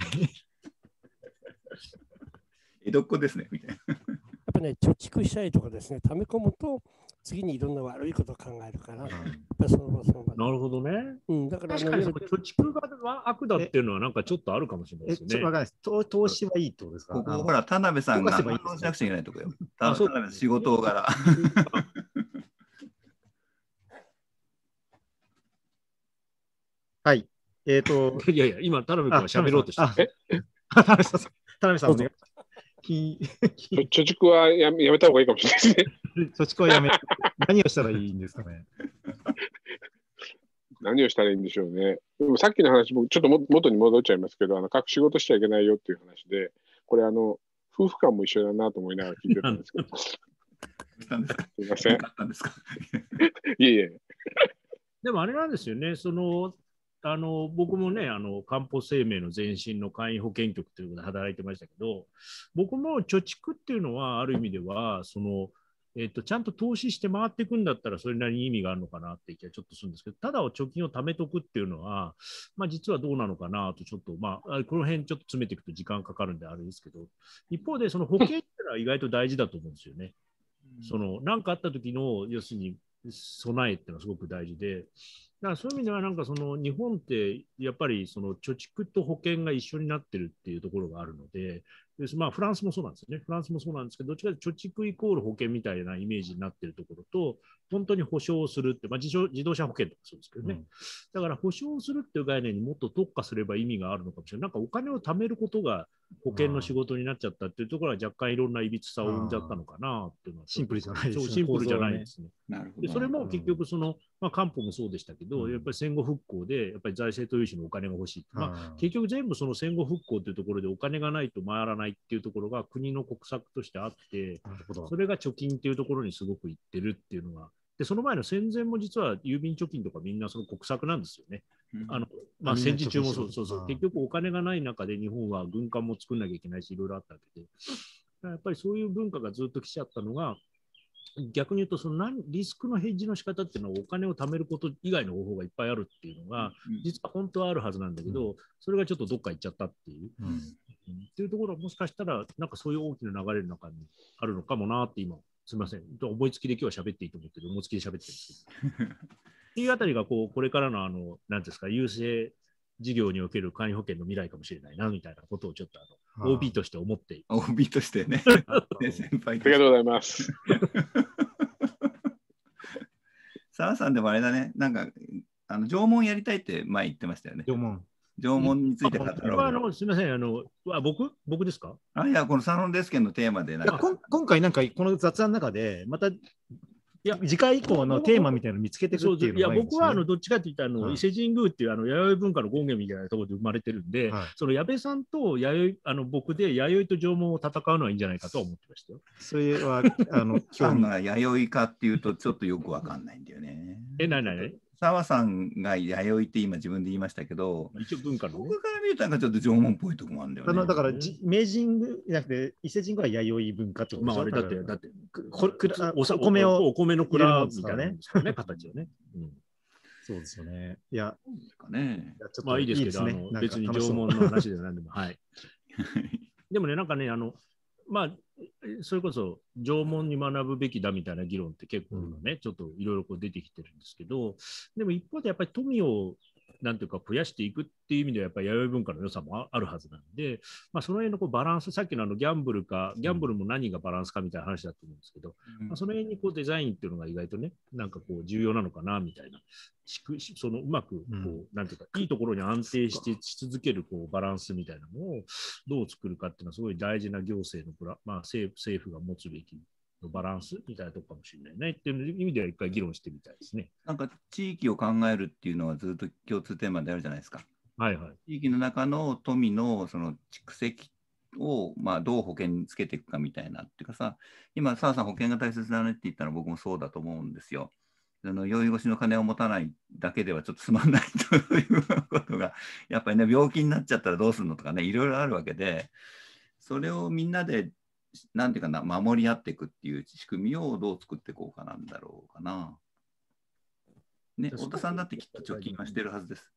江戸っ子ですね、みたいな。 やっぱね、貯蓄したりとかですね、溜め込むと、次にいろんな悪いことを考えるから、やっぱりその場なるほどね。 だから確かに貯蓄が悪だっていうのはなんかちょっとあるかもしれないですね。 ちょっとわかんないです。投資はいいってことですか？ ここほら、田辺さんが反応しなくちゃいけないとこよ。田辺仕事柄。 はい。 いやいや、今、田辺君は喋ろうとして。 田辺さん、お願い。 貯蓄はやめた方がいいかもしれないですね。 貯蓄はやめ何をしたらいいんですかね。 何をしたらいいんでしょうね。でもさっきの話もちょっと元に戻っちゃいますけど、各仕事しちゃいけないよっていう話で、これ夫婦間も一緒だなと思いながら聞いてたんですけど。すみません。いえいえ。 でもあれなんですよね、僕もね、かんぽ生命の前身の簡易保険局ということで働いてましたけど、僕も貯蓄っていうのは、ある意味では、ちゃんと投資して回っていくんだったら、それなりに意味があるのかなって気がちょっとするんですけど、ただ貯金を貯めとくっていうのは、まあ、実はどうなのかなと、ちょっと、まあ、この辺ちょっと詰めていくと時間かかるんであれですけど、一方で、その保険っていうのは意外と大事だと思うんですよね。何かあった時の、要するに、備えっていうのはすごく大事で、だからそういう意味では、なんか日本ってやっぱり貯蓄と保険が一緒になってるっていうところがあるので、まあ、フランスもそうなんですよね。フランスもそうなんですけど、どっちかというと貯蓄イコール保険みたいなイメージになってるところと、本当に保証をするって、まあ、自動車保険とかそうですけどね。だから保証をするっていう概念にもっと特化すれば意味があるのかもしれない。なんかお金を貯めることが保険の仕事になっちゃったっていうところは若干いろんな歪さを生んじゃったのかなっていうのはシンプルじゃないですね。 シンプルじゃないですね。 でそれも結局まあ、官報もそうでしたけど、やっぱり戦後復興でやっぱり財政と融資のお金が欲しい。まあ、結局全部戦後復興というところでお金がないと回らないっていうところが国の国策としてあって、それが貯金っていうところにすごくいってるっていうのが、でその前の戦前も実は郵便貯金とかみんな国策なんですよね。まあ、戦時中もそう、結局お金がない中で日本は軍艦も作んなきゃいけないし、いろいろあったわけで、やっぱりそういう文化がずっと来ちゃったのが、逆に言うとリスクのヘッジの仕方っていうのはお金を貯めること以外の方法がいっぱいあるっていうのが、実は本当はあるはずなんだけど、それがちょっとどっか行っちゃったっていう、っていうところはもしかしたらなんかそういう大きな流れの中にあるのかもなって今、すみません、思いつきで今日は喋っていいと思ってる、思いつきで喋ってるんですけどっていうあたりがこれからの何ですか、郵政事業における簡易保険の未来かもしれないなみたいなことをちょっとOB として思っている。 OB としてね。 先輩。ありがとうございます。 澤さんでもあれだね、なんか縄文やりたいって前言ってましたよね。縄文について語ろう。 すみません、僕ですか？ いや、このサロンデスケのテーマで今回なんかこの雑談の中で、また次回以降のテーマみたいなのを見つけていくっていうのがいいんですね。 僕はどっちかというと伊勢神宮っていう弥生文化の権限みたいなところで生まれてるんで、矢部さんと僕で弥生と縄文を戦うのはいいんじゃないかと思ってましたよ。 それはさんが弥生かっていうとちょっとよくわかんないんだよね。澤さんが弥生って今自分で言いましたけど、 一応文化の、 僕から見るとなんかちょっと縄文っぽいとこもあるんだよね。 だから明治神宮じゃなくて伊勢神宮は弥生文化ってことですよ。だってお米の蔵みたいなね、形をね。 そうですよね。いや、 まあいいですけど、別に縄文の話で何でも。はい。でもね、なんかね、まあ、それこそ縄文に学ぶべきだみたいな議論って結構ね、ちょっといろいろ出てきてるんですけど、でも一方でやっぱり富をなんていうか増やしていくっていう意味ではやっぱり弥生文化の良さもあるはずなんで、まあ、その辺のバランス、さっきのギャンブルも何がバランスかみたいな話だと思うんですけど、その辺にデザインっていうのが意外とね、なんか重要なのかなみたいな、うまくなんていうか、いいところに安定し続けるバランスみたいなのをどう作るかっていうのはすごい大事な行政の政府が持つべきのバランスみたいなとこかもしれないねっていう意味では一回議論してみたいですね。 なんか地域を考えるっていうのはずっと共通テーマであるじゃないですか。 はいはい。 地域の中の富のその蓄積をまあどう保険につけていくかみたいなっていうかさ、今、澤さん保険が大切だねって言ったら僕もそうだと思うんですよ。酔い越しの金を持たないだけではちょっとつまんないということが、やっぱりね、病気になっちゃったらどうするのとかね、いろいろあるわけで、それをみんなで、なんていうかな、守り合っていくっていう仕組みをどう作っていこうかなんだろうかな。ね、太田さんだってきっと貯金はしてるはずです。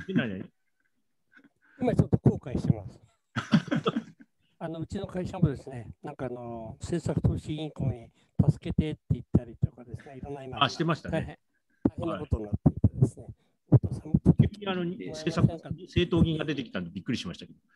今ちょっと後悔してます。うちの会社もですね、なんか政策投資銀行に助けてって言ったりとかですね、いろんな今、 してましたね。 大変なことになっていてですね、太田さんも政党銀が出てきたんでびっくりしましたけど。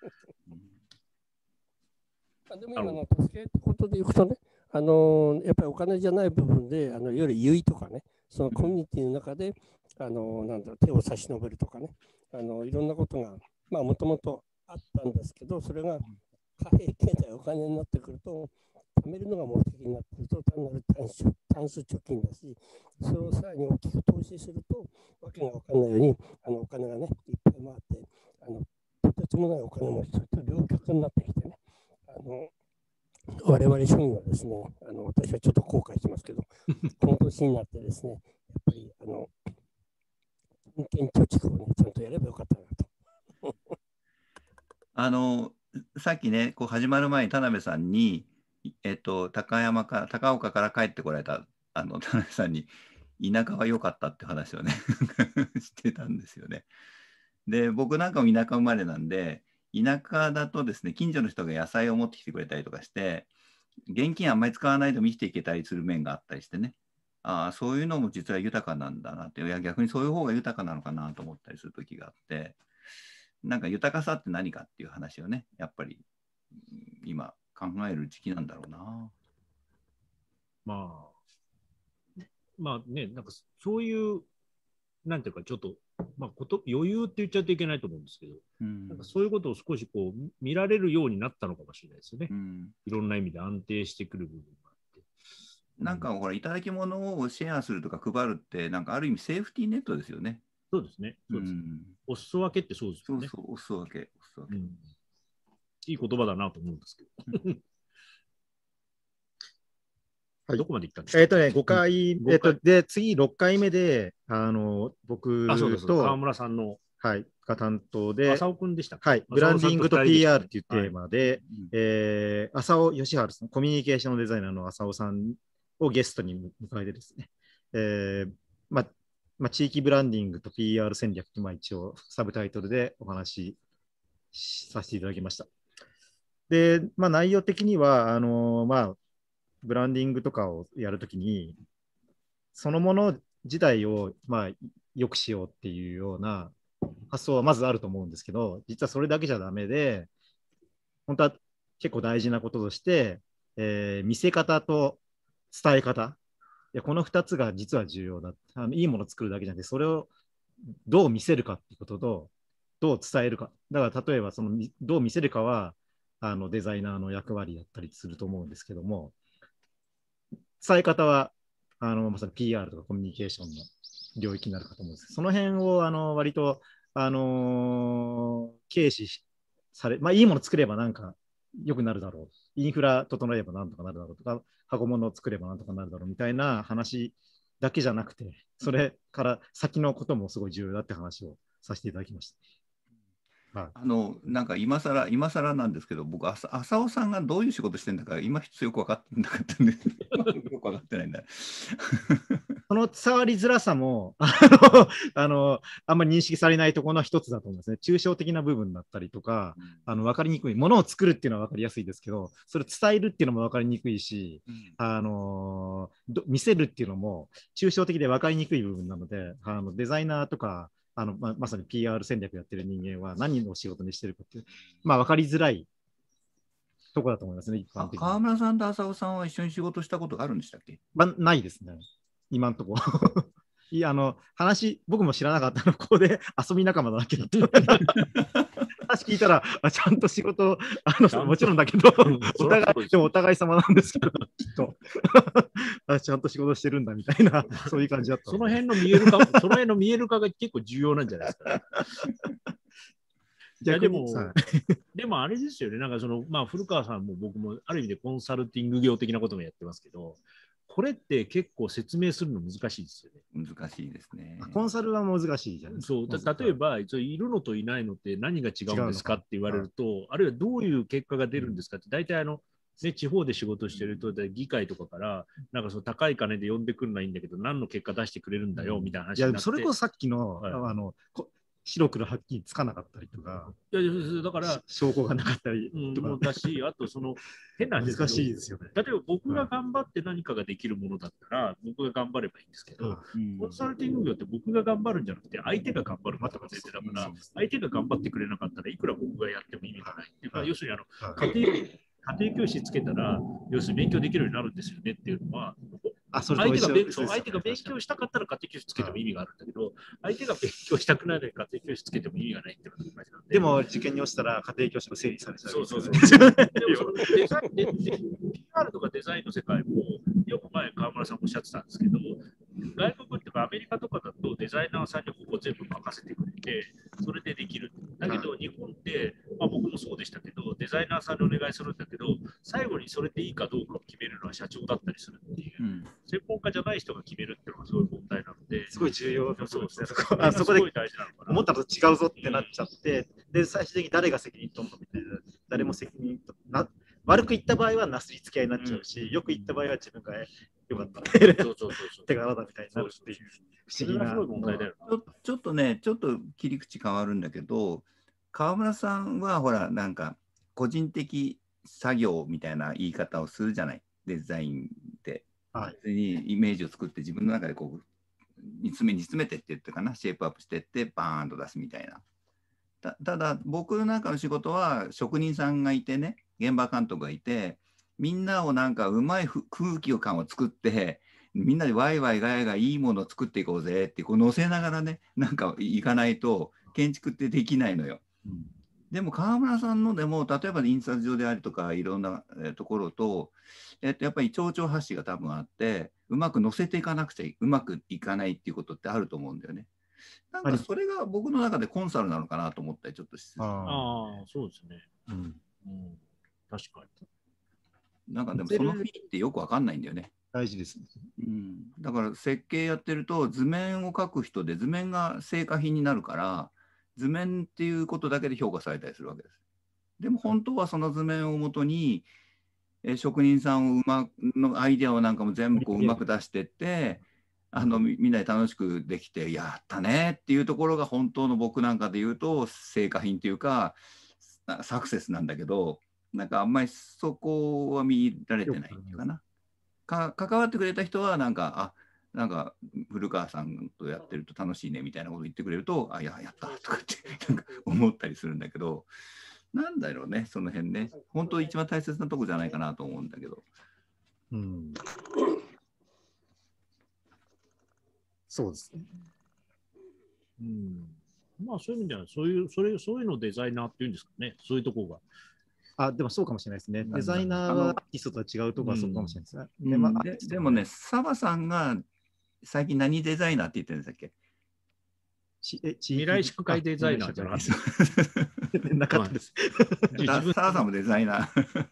でも今の助けってことでいくとね、やっぱりお金じゃない部分で、いわゆる結いとかね、そのコミュニティの中で、なんだろう、手を差し伸べるとかね、いろんなことが、まあ、もともとあったんですけど、それが貨幣経済、お金になってくると、貯めるのが目的になってくると、単なる単数貯金だし、それをさらに大きく投資すると、わけが分かんないように、お金がね、いっぱい回って、とてつもないお金も両極になってきてね、我々庶民はですね、私はちょっと後悔してますけど、この年になってですね、やっぱり、人権貯蓄をね、ちゃんとやればよかったなと。 さっきね、こう始まる前に田辺さんに、高岡から帰ってこられた田辺さんに、田舎は良かったって話をね、してたんですよね。で、僕なんかも田舎生まれなんで、田舎だとですね、近所の人が野菜を持ってきてくれたりとかして、現金あんまり使わないと生きていけたりする面があったりしてね、そういうのも実は豊かなんだなって、いや逆にそういう方が豊かなのかなと思ったりする時があって、なんか豊かさって何かっていう話をね、やっぱり今考える時期なんだろうな。 まあね、なんかそういう、なんていうか、ちょっと、まあ、余裕って言っちゃっていけないと思うんですけど、なんかそういうことを少しこう見られるようになったのかもしれないですよね。いろんな意味で安定してくる部分があって。 なんかほら、いただき物をシェアするとか配るって、なんかある意味セーフティーネットですよね。 そうですね。そうですね。お裾分けってそうですよね。 そうそう、お裾分け。 いい言葉だなと思うんですけど。はい、どこまで行ったんですか ？5回、で、次6回目で、僕と川村さんの、 はい、が担当で、 浅尾君でしたはい、ブランディングと PR っていうテーマで、浅尾義治さん、コミュニケーションデザイナーの浅尾さんをゲストに迎えてですね、地域ブランディングと PR 戦略と、一応サブタイトルでお話しさせていただきました。で、内容的には、ブランディングとかをやるときに、そのもの自体を良くしようっていうような発想はまずあると思うんですけど、実はそれだけじゃダメで、本当は結構大事なこととして、見せ方と伝え方、この2つが実は重要だ。いいものを作るだけじゃなくて、それをどう見せるかっていうことと、どう伝えるか。だから例えばどう見せるかはデザイナーの役割だったりすると思うんですけども、伝え方はまさに PR とかコミュニケーションの領域になるかと思うんですけど、その辺を割と軽視され、いいもの作ればなんか良くなるだろう、インフラ整えればなんとかなるだろうとか、箱物を作ればなんとかなるだろうみたいな話だけじゃなくて、それから先のこともすごい重要だって話をさせていただきました。 なんか今更なんですけど、僕、浅尾さんがどういう仕事してるんだか、今一つよく分かってなかったんで、よく分かってないんだ。 その伝わりづらさもあんまり認識されないところの一つだと思うんですね。抽象的な部分だったりとか、分かりにくい。ものを作るっていうのは分かりやすいですけど、それを伝えるっていうのも分かりにくいし、見せるっていうのも抽象的で分かりにくい部分なので、デザイナーとか、まさに PR 戦略やってる人間は何を仕事にしてるかっていう、分かりづらいところだと思いますね、一般的に。 川村さんと浅尾さんは一緒に仕事したことがあるんでしたっけ？ ないですね、今のところ。 いや、話、僕も知らなかったの、ここで遊び仲間だけだった。話聞いたら、ちゃんと仕事、もちろんだけど、でもお互い様なんですけど、きっとちゃんと仕事してるんだみたいな、そういう感じだった。 その辺の見える化、その辺の見える化が結構重要なんじゃないですか、ね。いやでもあれですよね、なんか古川さんも僕もある意味でコンサルティング業的なこともやってますけど、これって結構説明するの難しいですよね。 難しいですね。 コンサルは難しいじゃないですか。 そう例えば、いるのといないのって何が違うんですかって言われると、あるいはどういう結果が出るんですかって、大体地方で仕事してると、議会とかから、なんか高い金で呼んでくるのはいいんだけど、何の結果出してくれるんだよみたいな話になって。 いや、それこそさっきの、白黒はっきりつかなかったりとか、 いやだから証拠がなかったりとか、 だし、あと変な難しいですよね。 例えば僕が頑張って何かができるものだったら、僕が頑張ればいいんですけど、コンサルティング業って僕が頑張るんじゃなくて、相手が頑張ることが前提だから、相手が頑張ってくれなかったらいくら僕がやっても意味がないっていうか、要するに家庭教師つけたら、要するに勉強できるようになるんですよねっていうのは、相手が勉強したかったら家庭教師つけても意味があるんだけど、相手が勉強したくないのに家庭教師つけても意味がないっていうのが同じなんで。 でも、受験に落ちたら家庭教師も整理されちゃう。 そう。でもデザインで、PR とかデザインの世界も、よく前、川村さんもおっしゃってたんですけど、外国とかアメリカとかだとデザイナーさんにほぼ全部任せてくれて、それでできる。だけど、日本って、僕もそうでしたけど、デザイナーさんにお願いするんだけど、最後にそれでいいかどうかを決めるのは社長だったりするっていう、専門家じゃない人が決めるっていうのがすごい問題なので、 すごい重要そうですね。 そこで思ったのと違うぞってなっちゃって、で、最終的に誰が責任取るのみたいな、誰も責任と悪く言った場合はなすりつけ合いになっちゃうし、よく言った場合は自分がよかった手があだみたいになるっていう不思議な問題だよ。 ちょっと切り口変わるんだけど、川村さんはほらなんか個人的作業みたいな言い方をするじゃない、デザインで。イメージを作って自分の中でこう煮詰めてって言ってかな、シェイプアップしてってバーンと出すみたいな。ただ僕の中の仕事は職人さんがいてね、現場監督がいて、みんなをなんかうまい空気感を作って、みんなでワイワイガヤガヤいいものを作っていこうぜってこう乗せながらね、なんかいかないと建築ってできないのよ。でも川村さんのでも、例えば印刷所でありとかいろんなところと、やっぱり丁々発止が多分あって、うまく乗せていかなくちゃうまくいかないっていうことってあると思うんだよね。なんかそれが僕の中でコンサルなのかなと思ったりちょっとして。 そうですね。確かに。なんかでもその日ってよくわかんないんだよね。 大事ですね。 だから設計やってると図面を描く人で図面が成果品になるから、図面っていうことだけで評価されたりするわけです。でも本当はその図面をもとに職人さんのアイデアをなんかも全部こううまく出してってみんなで楽しくできてやったねっていうところが本当の僕なんかで言うと成果品っていうかサクセスなんだけど、なんかあんまりそこは見られてないっていうかな。関わってくれた人はなんか古川さんとやってると楽しいねみたいなこと言ってくれると、やったとかってなんか思ったりするんだけど、なんだろうね、その辺ね、本当一番大切なとこじゃないかなと思うんだけど。 そうですね。 そういう意味ではそういうのをデザイナーっていうんですかね、そういうところが。 でもそうかもしれないですね。デザイナーはアーティストとは違うところはそうかもしれないですね。 でもね、澤さんが最近何デザイナーって言ってるんですっけ？ 未来宿会デザイナーじゃなかった。 なかったです。 澤さんもデザイナー。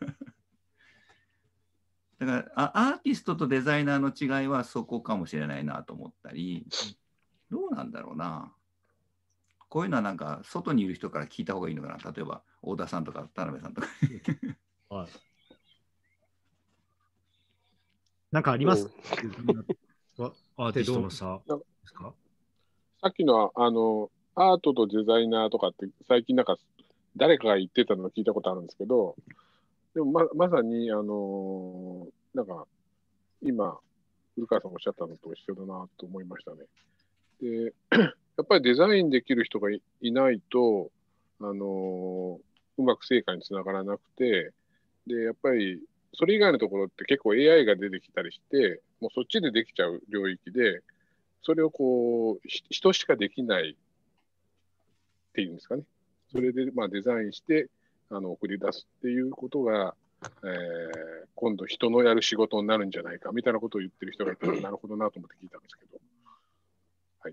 だからアーティストとデザイナーの違いはそこかもしれないなと思ったり、どうなんだろうな。こういうのはなんか外にいる人から聞いた方がいいのかな。例えば大田さんとか田辺さんとか。 なんかあります？ アーティストの差ですか？ さっきのアートとデザイナーとかって最近なんか誰かが言ってたのを聞いたことあるんですけど、でも まさになんか今古川さんおっしゃったのと一緒だなと思いましたね。でやっぱりデザインできる人が いないとうまく成果につながらなくて、でやっぱりそれ以外のところって結構 AI が出てきたりして、もうそっちでできちゃう領域で、 それをこう人しかできないっていうんですかね。それでまあデザインして送り出すっていうことが、今度人のやる仕事になるんじゃないかみたいなことを言ってる人がいて、なるほどなと思って聞いたんですけど。はい。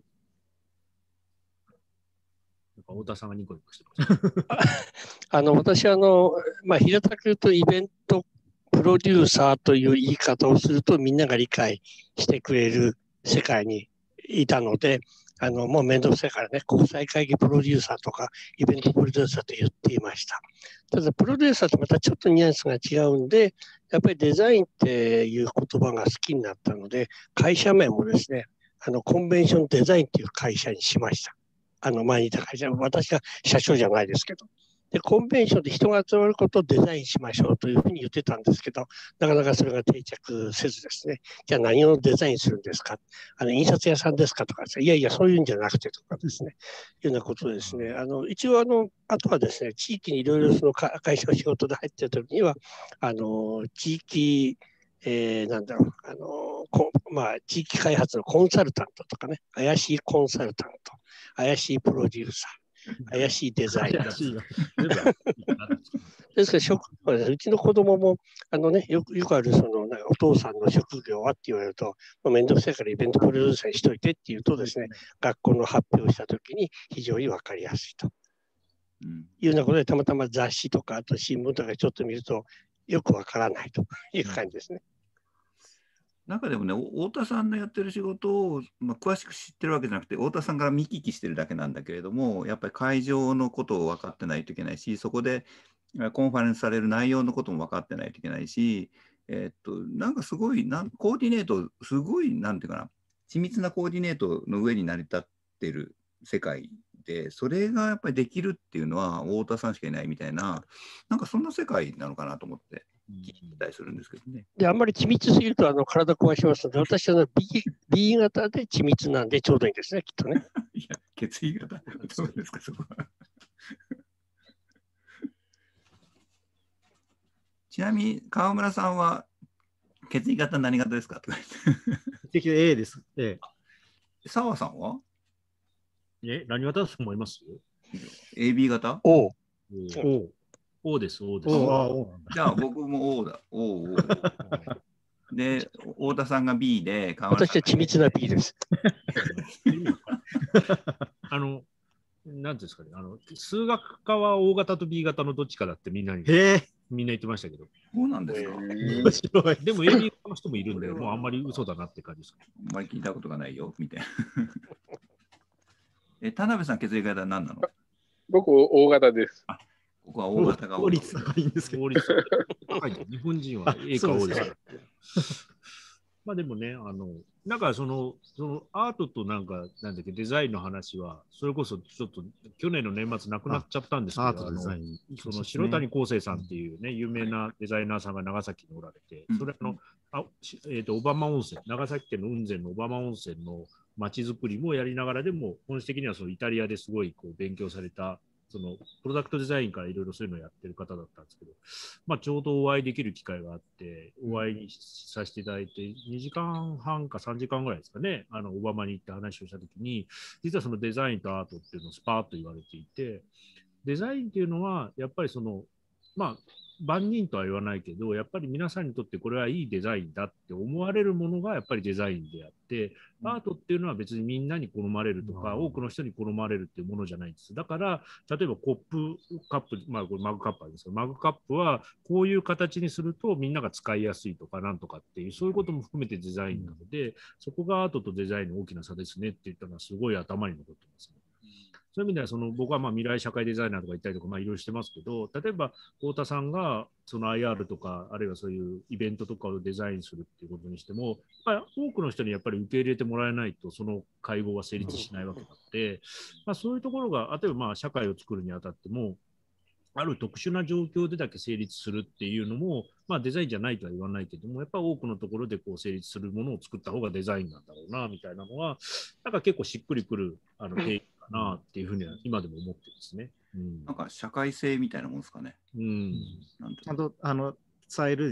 なんか太田さんがニコニコしてます。私は平たく言うとイベントプロデューサーという言い方をするとみんなが理解してくれる世界にいたので、もう面倒くさいからね、国際会議プロデューサーとかイベントプロデューサーと言っていました。ただ、プロデューサーとまたちょっとニュアンスが違うんで、やっぱりデザインっていう言葉が好きになったので、会社名もですね、コンベンションデザインっていう会社にしました。前にいた会社、私が社長じゃないですけど。で、コンベンションで人が集まることをデザインしましょうというふうに言ってたんですけど、なかなかそれが定着せずですね、じゃあ何をデザインするんですか、印刷屋さんですかとかですね、いやいや、そういうんじゃなくてとかですね、いうようなことですね、一応あとはですね、地域にいろいろその会社の仕事で入っているときには、地域、なんだろう、地域開発のコンサルタントとかね、怪しいコンサルタント、怪しいプロデューサー、怪しいデザイナー。ですからうちの子供もよくあるお父さんの職業はって言われると、面倒くさいからイベントプロデューサーにしといてって言うとですね、学校の発表したときに非常に分かりやすいというようなことで、たまたま雑誌とかあと新聞とかちょっと見るとよく分からないという感じですね。 中でもね、太田さんのやってる仕事を、詳しく知ってるわけじゃなくて、太田さんから見聞きしてるだけなんだけれども、やっぱり会場のことを分かってないといけないし、そこでコンファレンスされる内容のことも分かってないといけないし、なんかすごいコーディネート、すごい、なんていうかな、緻密なコーディネートの上に成り立ってる世界で、それがやっぱりできるっていうのは、太田さんしかいないみたいな、なんかそんな世界なのかなと思って。聞いたりするんですけどね。 で、あんまり緻密すぎると体壊しますので、私はB 型で緻密なんでちょうどいいんですね、きっとね。 いや、血液型、どうですか、そこは。ちなみに、川村さんは血液型何型ですかとか言って。 血液 A です。A。 澤さんは何型だと思います ?AB 型 O。 O です、O です。 じゃあ僕も O だ。O。で、太田さんが B で、 私は緻密な B です。 なんですかね、数学科は O 型と B 型のどっちかだってみんな言ってましたけど。 そうなんですか。 面白い。 でも AB 型の人もいるんで、もうあんまり嘘だなって感じですか。 あんまり聞いたことがないよ、みたいな。田辺さん、血液型何なの？ 僕、O 型です。 ここは O 型が多い。 法律高いんですけど。 法律高いね。日本人は A か O ですから。まあでもね、なんかそのアートとなんだっけ、デザインの話は、それこそちょっと去年の年末なくなっちゃったんですけど、その白谷康生さんっていうね、有名なデザイナーさんが長崎におられて、それ小浜温泉、長崎県の雲仙の小浜温泉の街づくりもやりながらでも、本質的にはそのイタリアですごいこう勉強された、そのプロダクトデザインからいろいろそういうのをやってる方だったんですけど、ちょうどお会いできる機会があって、お会いさせていただいて、2時間半か3時間ぐらいですかね、オバマに行って話をしたときに、実はそのデザインとアートっていうのをスパーッと言われていて、デザインっていうのは、やっぱり万人とは言わないけど、やっぱり皆さんにとってこれはいいデザインだって思われるものがやっぱりデザインであって、アートっていうのは別にみんなに好まれるとか、多くの人に好まれるっていうものじゃないんです。だから、例えばコップ、カップ、これマグカップあるんですけど、マグカップはこういう形にするとみんなが使いやすいとかなんとかっていう、そういうことも含めてデザインなので、そこがアートとデザインの大きな差ですねって言ったのはすごい頭に残ってますね。そういう意味では僕は未来社会デザイナーとか言ったりとかいろいろしてますけど、例えば太田さんがその IR とかあるいはそういうイベントとかをデザインするっていうことにしても、多くの人にやっぱり受け入れてもらえないとその会合は成立しないわけなので、そういうところが例えば社会を作るにあたってもある特殊な状況でだけ成立するっていうのも、デザインじゃないとは言わないけども、やっぱり多くのところでこう成立するものを作った方がデザインなんだろうなみたいなのは、なんか結構しっくりくる定義かなっていうふうには今でも思ってですね。 なんか社会性みたいなもんですかね。 ちゃんと伝える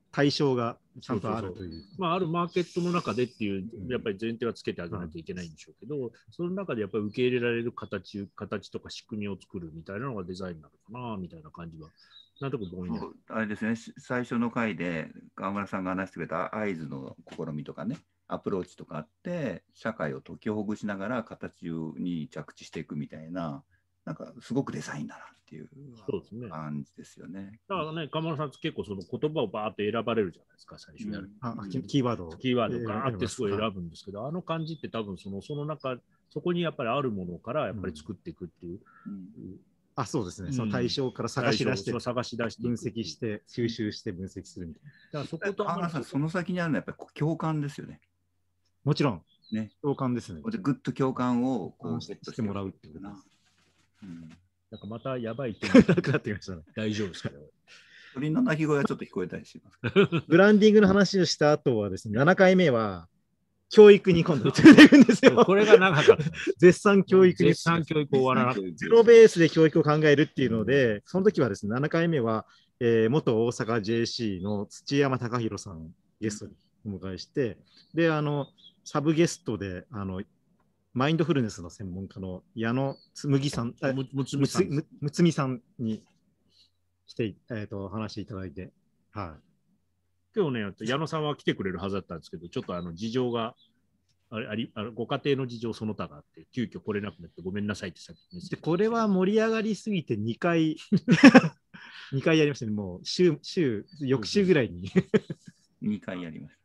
対象がちゃんとあるという。 まあ、あるマーケットの中でっていう、やっぱり前提はつけてあげなきゃいけないんでしょうけど、その中でやっぱり受け入れられる形とか仕組みを作るみたいなのがデザインなのかな、みたいな感じは。なんとかぼんやり。 あれですね、最初の回で川村さんが話してくれた合図の試みとかね、アプローチとかあって、社会を解きほぐしながら形に着地していくみたいな、なんかすごくデザインだなっていう感じですよね。 だからね、川村さん結構その言葉をバーって選ばれるじゃないですか、最初やる。 キーワード。 キーワードがあってすごい選ぶんですけど、あの感じって多分その中、そこにやっぱりあるものからやっぱり作っていくっていう。 そうですね。その対象から探し出して、 分析して、収集して分析するみたいな。 だからそこと川村さん、その先にあるのはやっぱり共感ですよね。 もちろん。 ね。 共感ですね。 ぐっと共感をこうしてもらうっていうな。 なんかまたやばいってなくなってきましたね。 大丈夫ですかね。 鳥の鳴き声はちょっと聞こえたりします。 ブランディングの話をした後はですね、7回目は教育に今度出てくるんですよ。 これが長かった。 絶賛教育に。 絶賛教育終わらなくて。 ゼロベースで教育を考えるっていうので、その時はですね、7回目は、元大阪 JC の土山隆弘さんゲストにお迎えして、で、サブゲストで、マインドフルネスの専門家の矢野紬さん、むつみさんに来て、話していただいて、はい。 今日ね、矢野さんは来てくれるはずだったんですけど、ちょっと事情がご家庭の事情その他があって、急遽来れなくなってごめんなさいってさっきで、これは盛り上がりすぎて2回、2回やりましたね。もう翌週ぐらいに。 2回やりました。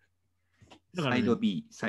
サイド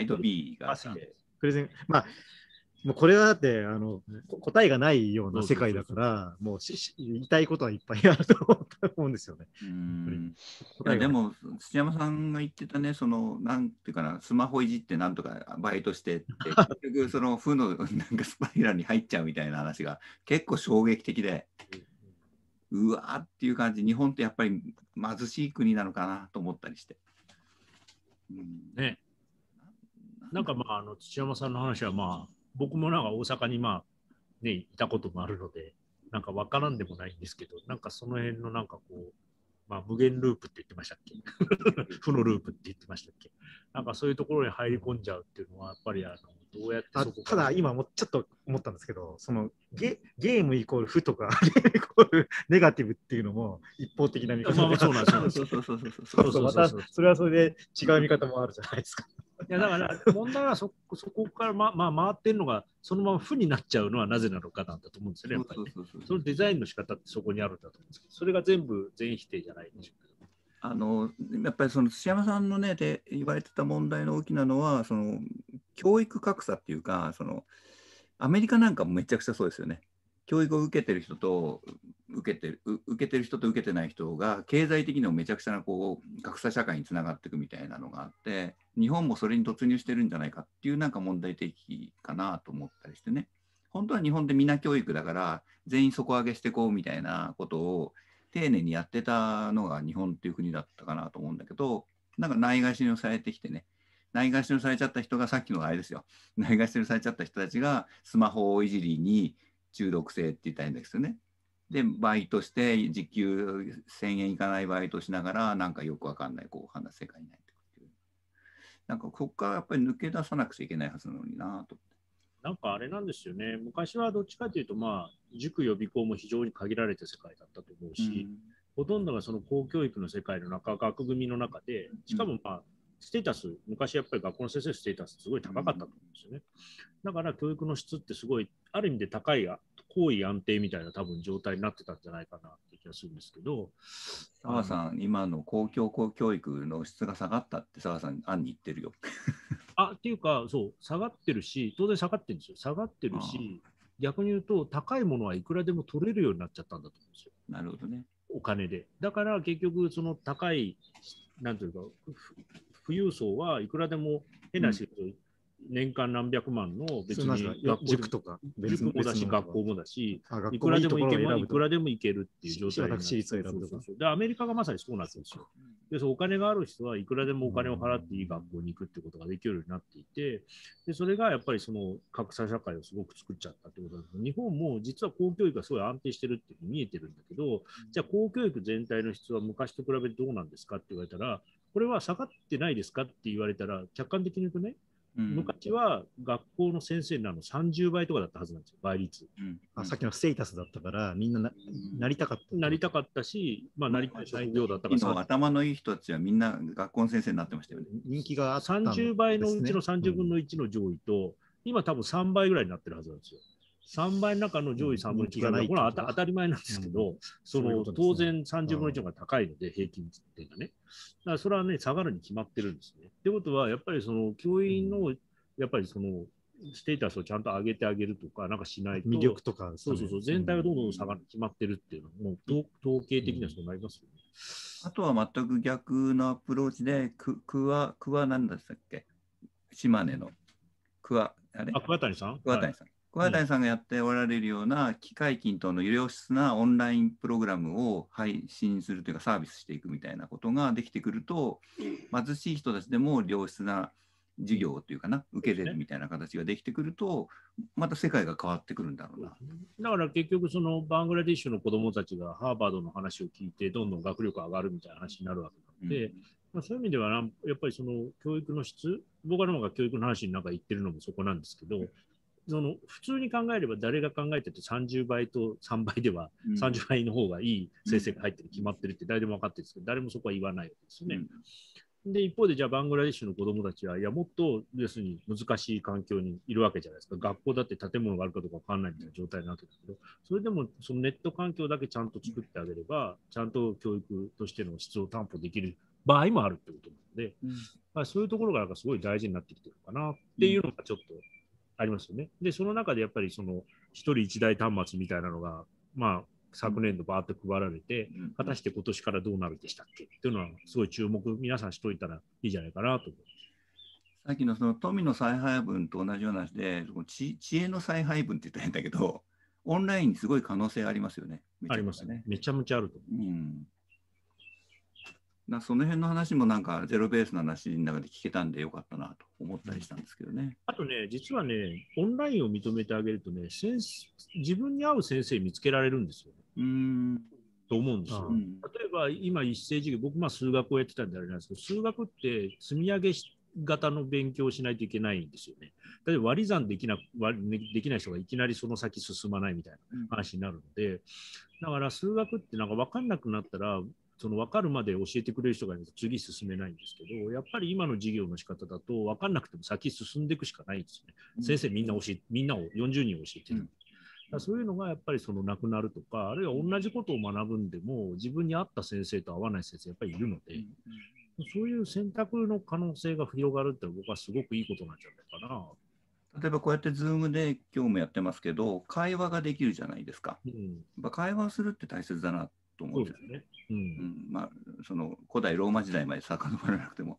B があって。 プレゼン、まあ、もうこれはだって答えがないような世界だから、もう言いたいことはいっぱいあると思うんですよね。 いやでも土山さんが言ってたね、なんていうかな、スマホいじってなんとかバイトしてって結局その負のなんかスパイラルに入っちゃうみたいな話が結構衝撃的で、うわーっていう感じ。日本ってやっぱり貧しい国なのかなと思ったりして。 ね。なんか土山さんの話は僕もなんか大阪にね、いたこともあるので、なんかわからんでもないんですけど、なんかその辺のなんかこう、無限ループって言ってましたっけ負のループって言ってましたっけ。なんかそういうところに入り込んじゃうっていうのは、やっぱりどうやってそこただ今もちょっと思ったんですけど、ゲームイコール負とか、ゲームイコールネガティブっていうのも一方的な見方で。 そうなんですよ。 またそれはそれで違う見方もあるじゃないですか。 いやだから問題はそこから回ってるのがそのまま負になっちゃうのはなぜなのかなんだと思うんですよね。やっぱりね。そのデザインの仕方ってそこにあるんだと思うんですけど、それが全否定じゃないんでしょうけど。 やっぱり土山さんのねで言われてた問題の大きなのは教育格差っていうか、アメリカなんかもめちゃくちゃそうですよね。教育を受けてる人と受けてない人が経済的にもめちゃくちゃな格差社会につながっていくみたいなのがあって、日本もそれに突入してるんじゃないかっていうなんか問題的かなと思ったりしてね。本当は日本でみんな教育だから全員底上げしていこうみたいなことを丁寧にやってたのが日本っていう国だったかなと思うんだけど、なんかないがしろにされてきてね、ないがしろにされちゃった人がさっきのあれですよ、ないがしろにされちゃった人たちがスマホいじりに中毒性って言ったらいいんですよね。で、バイトして時給1000円いかないバイトしながらなんかよくわかんない世界になってくる。なんかここからやっぱり抜け出さなくちゃいけないはずなのになと思って。 なんかあれなんですよね。昔はどっちかというと塾予備校も非常に限られた世界だったと思うし、ほとんどがその公教育の世界の中、学組の中で、しかもステータス、昔やっぱり学校の先生のステータスすごい高かったと思うんですよね。だから教育の質ってすごい、ある意味で高い、高位安定みたいな多分状態になってたんじゃないかなって気がするんですけど。 澤さん、今の公教育の質が下がったって澤さん、案に言ってるよ。 っていうか、そう、下がってるし、当然下がってるんですよ。下がってるし、逆に言うと、高いものはいくらでも取れるようになっちゃったんだと思うんですよ。 なるほどね。 お金で。だから結局、その高い、なんていうか、富裕層はいくらでも変なし、年間何百万の別に塾とか塾もだし学校もだし、いくらでも行けるっていう状態になって。でアメリカがまさにそうなんですよ。 でそのお金がある人はいくらでもお金を払っていい学校に行くってことができるようになっていて、でそれがやっぱりその格差社会をすごく作っちゃったってことなんですけど、日本も実は公教育がすごい安定してるっていうふうに見えてるんだけど、じゃあ公教育全体の質は昔と比べてどうなんですかって言われたら、これは下がってないですかって言われたら、客観的に言うとね、昔は学校の先生の30倍とかだったはずなんですよ、倍率。 さっきのステータスだったから、みんななりたかった。 なりたかったし、まあ、なりたい職業だったから。 頭のいい人たちはみんな学校の先生になってましたよね。 人気があったんですね。 30倍のうちの30分の1の上位と、今多分3倍ぐらいになってるはずなんですよ。3倍の中の上位3分の1がない。これは当たり前なんですけど、当然30分の1の方が高いので、平均点がね。だからそれはね、下がるに決まってるんですね。ってことは、やっぱりその教員の、やっぱりその、ステータスをちゃんと上げてあげるとか、なんかしないと。 魅力とか、 そう、全体がどんどん下がるに決まってるっていうのは、もう統計的にはそうなりますよね。 あとは全く逆のアプローチで、区は何だったっけ、島根の桑谷さん。 桑谷さんがやっておられるような機械均等の良質なオンラインプログラムを配信するというかサービスしていくみたいなことができてくると、貧しい人たちでも良質な授業というかな、受けれるみたいな形ができてくると、また世界が変わってくるんだろうな。 だから結局、そのバングラディッシュの子どもたちがハーバードの話を聞いて、どんどん学力が上がるみたいな話になるわけなので、まあ、そういう意味では、やっぱりその教育の質、僕らの方が教育の話になんか言ってるのもそこなんですけど、その普通に考えれば誰が考えてて30倍と3倍では30倍の方がいい先生が入ってる決まってるって誰でも分かってるんですけど、誰もそこは言わないわけですよね。で、一方でじゃあバングラディッシュの子どもたちは、いや、もっと要するに難しい環境にいるわけじゃないですか。学校だって建物があるかどうか分かんないみたいな状態なわけだけど、それでもそのネット環境だけちゃんと作ってあげれば、ちゃんと教育としての質を担保できる場合もあるってことなので、そういうところがなんかすごい大事になってきてるのかなっていうのがちょっとありますよね。で、その中でやっぱりその一人一台端末みたいなのが、まあ、昨年度バーッと配られて、果たして今年からどうなるでしたっけっていうのは、すごい注目、皆さんしといたらいいじゃないかなと思います。 さっきのその富の再配分と同じような話で、知恵の再配分って言ったら変だけど、オンラインにすごい可能性ありますよね。 ありますね。めちゃめちゃあると思う。その辺の話もなんかゼロベースの話の中で聞けたんでよかったなと思ったりしたんですけどね。 あとね、実はね、オンラインを認めてあげるとね、自分に合う先生見つけられるんですよね。と思うんですよ。例えば今一斉授業、僕数学をやってたんであれなんですけど、数学って積み上げ型の勉強をしないといけないんですよね。例えば割り算できない人がいきなりその先進まないみたいな話になるので、だから数学ってなんか分かんなくなったら、その分かるまで教えてくれる人がいないと次進めないんですけど、やっぱり今の授業の仕方だと分かんなくても先進んでいくしかないんですよね。先生みんなを40人教えてる。そういうのがやっぱりそのなくなるとか、あるいは同じことを学ぶんでも自分に合った先生と合わない先生やっぱりいるので、そういう選択の可能性が広がるって僕はすごくいいことなんじゃないかな。 例えばこうやってズームで今日もやってますけど、会話ができるじゃないですか。会話するって大切だなと思うんですね。その古代ローマ時代まで遡らなくても。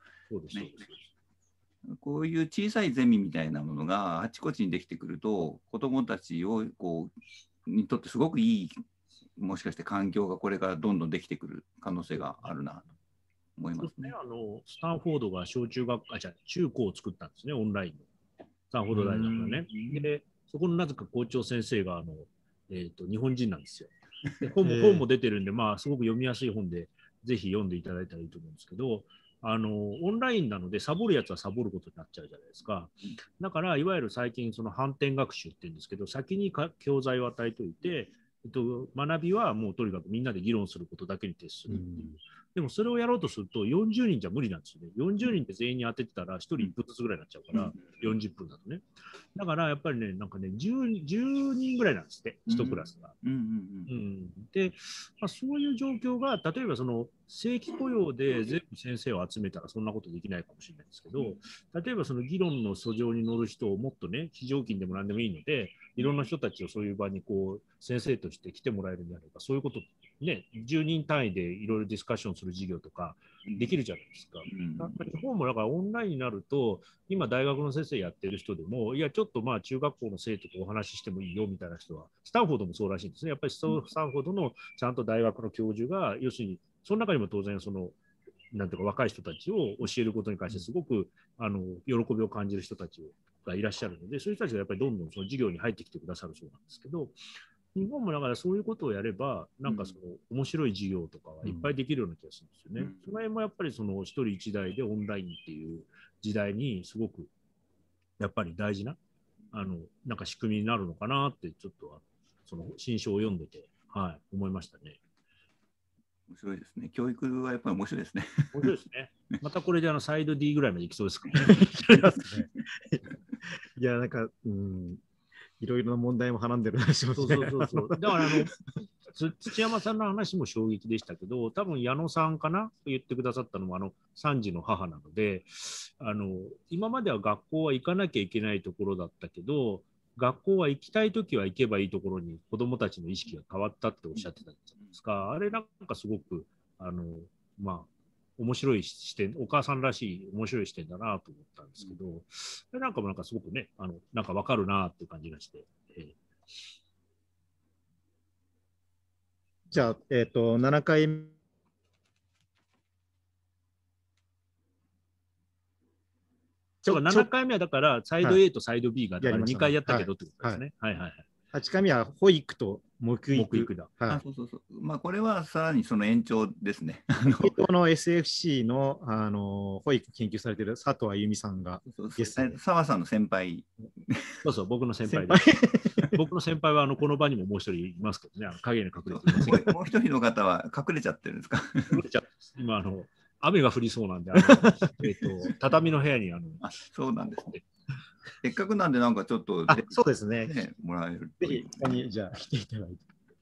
こういう小さいゼミみたいなものがあちこちにできてくると、子どもたちにとってすごくいい、もしかして環境がこれからどんどんできてくる可能性があるなと思いますね。 スタンフォードが中高を作ったんですね、オンラインの。スタンフォード大学がね。で、そこのなぜか校長先生が日本人なんですよ。で本も出てるんで、すごく読みやすい本で、ぜひ読んでいただいたらいいと思うんですけど、オンラインなので、サボるやつはサボることになっちゃうじゃないですか。だから、いわゆる最近、その反転学習って言うんですけど、先に教材を与えておいて、学びはもうとにかくみんなで議論することだけに徹するっていう。でもそれをやろうとすると40人じゃ無理なんですよね。40人で全員に当ててたら1人1分ずつぐらいになっちゃうから、40分だとね。だからやっぱりね、なんかね、10人ぐらいなんですって、1クラスが。で、そういう状況が、例えばその正規雇用で全部先生を集めたらそんなことできないかもしれないんですけど、例えばその議論の訴状に乗る人をもっとね、非常勤でも何でもいいので、いろんな人たちをそういう場に先生として来てもらえるんであれば、そういうことね、10人単位でいろいろディスカッションする授業とかできるじゃないですか。日本もだからオンラインになると、今大学の先生やってる人でも、いやちょっと中学校の生徒とお話ししてもいいよみたいな人は、スタンフォードもそうらしいんですね。やっぱりスタンフォードのちゃんと大学の教授が、要するに、その中にも当然そのなんていうか若い人たちを教えることに関してすごく喜びを感じる人たちがいらっしゃるので、そういう人たちがやっぱりどんどんその授業に入ってきてくださるそうなんですけど、日本もだからそういうことをやれば、なんかその面白い授業とかはいっぱいできるような気がするんですよね。その辺もやっぱりその一人一台でオンラインっていう時代にすごくやっぱり大事ななんか仕組みになるのかなってちょっとその新書を読んでて、はい、思いましたね。 面白いですね。教育はやっぱり面白いですね。 面白いですね。またこれでサイド D ぐらいまでいきそうですかね。 いや、なんか、いろいろな問題もはらんでる話もしそうだから土山さんの話も衝撃でしたけど、多分矢野さんかな言ってくださったのも3児の母なので、今までは学校は行かなきゃいけないところだったけど、学校は行きたいときは行けばいいところに子どもたちの意識が変わったっておっしゃってたじゃないですか。あれなんかすごく面白い視点、お母さんらしい面白い視点だなと思ったんですけど、なんかすごくね、なんか分かるなっていう感じがして。 じゃあ、7回目。 7回目はだから、サイド A とサイド B が2回やったけどってことですね。 8回目は保育と木育だ。 これはさらにその延長ですね。 この SFC の、保育研究されている佐藤あゆみさんが澤さんの先輩。 そう、僕の先輩です。僕の先輩はこの場にももう一人いますけどね、影に隠れています。 もう一人の方は隠れちゃってるんですか？ 今雨が降りそうなんで、畳の部屋にそうなんですね。せっかくなんで、なんかちょっと、 そうですね。 もらえる。 ぜひ、ここにじゃあ来ていただいて。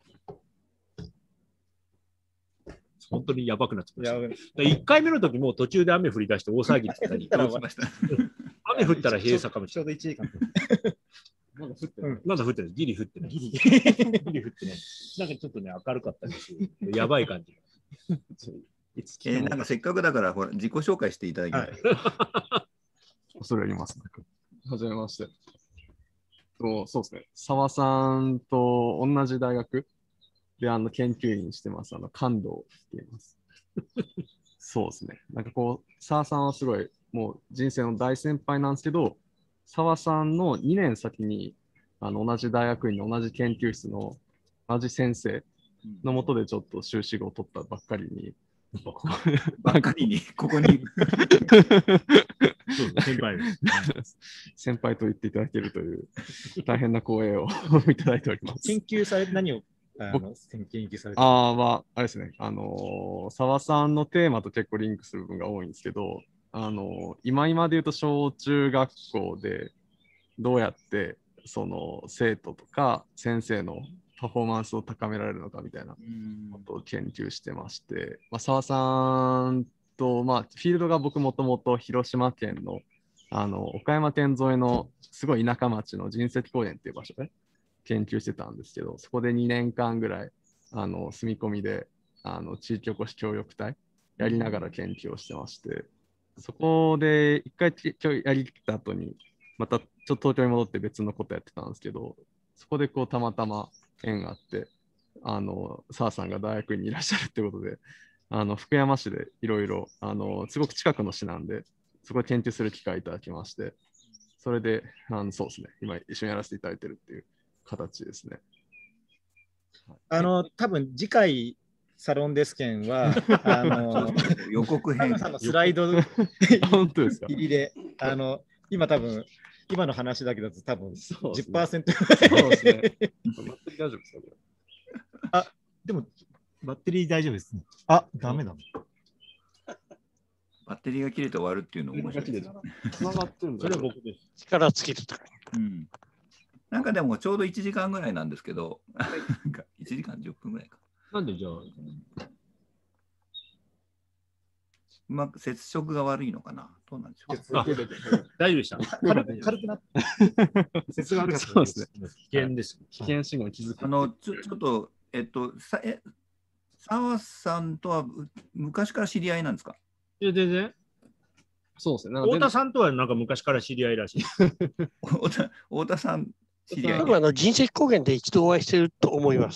本当にやばくなってました。1回目の時も途中で雨降り出して大騒ぎしてたり、雨降ったら閉鎖かもしれない。 ちょうど1時間。 まだ降ってない。ギリ降ってない。ギリ降ってない。なんかちょっとね、明るかったですよ。やばい感じ。 なんかせっかくだからほら自己紹介していただきたい。 それやります。はじめまして。そうですね。澤さんと同じ大学で研究員してます。感動って言います。そうですね。なんか澤さんはすごいもう人生の大先輩なんですけど、澤さんの2年先に同じ大学院の同じ研究室の同じ先生のもとでちょっと修士号を取ったばっかりに、 ここに先輩先輩と言っていただけるという大変な光栄をいただいております。 研究されて何を研究されてあれですね。澤さんのテーマと結構リンクする部分が多いんですけど、今で言うと小中学校でどうやってその生徒とか先生のパフォーマンスを高められるのかみたいなことを研究してまして、澤さんと、フィールドが僕もともと広島県の、岡山県沿いのすごい田舎町の神石公園っていう場所で研究してたんですけど、そこで2年間ぐらい住み込みで地域おこし協力隊やりながら研究をしてまして、そこで一回やりきった後にまたちょっと東京に戻って別のことやってたんですけど、そこでたまたま縁があって、澤さんが大学にいらっしゃるってことで、福山市でいろいろ、すごく近くの市なんで、そこで研究する機会いただきまして、それで、そうですね、今一緒にやらせていただいてるっていう形ですね。 多分次回、サロンデスケンは、 予告編。 スライド本当ですか？ 入りで、今多分、今の話だけだと多分 10%。 そうですね。バッテリー大丈夫ですか？ でもバッテリー大丈夫ですね。ダメだ。 バッテリーが切れて終わるっていうの面白いです。 つながってるんだ。 それは僕です。 力尽きるとか。 なんかでもちょうど1時間ぐらいなんですけど、なんか1時間10分ぐらいか。 なんでじゃあ、 うまく接触が悪いのかな？どうなんでしょう？ 大丈夫でした。 軽くなって。接が悪かった。 そうですね。 危険です。 危険信号に気づく。 ちょっと、澤さんとは昔から知り合いなんですか？ いや、全然。 そうですね。 太田さんとはなんか昔から知り合いらしい。 太田さん知り合い。 多分人石高原で一度お会いしてると思います。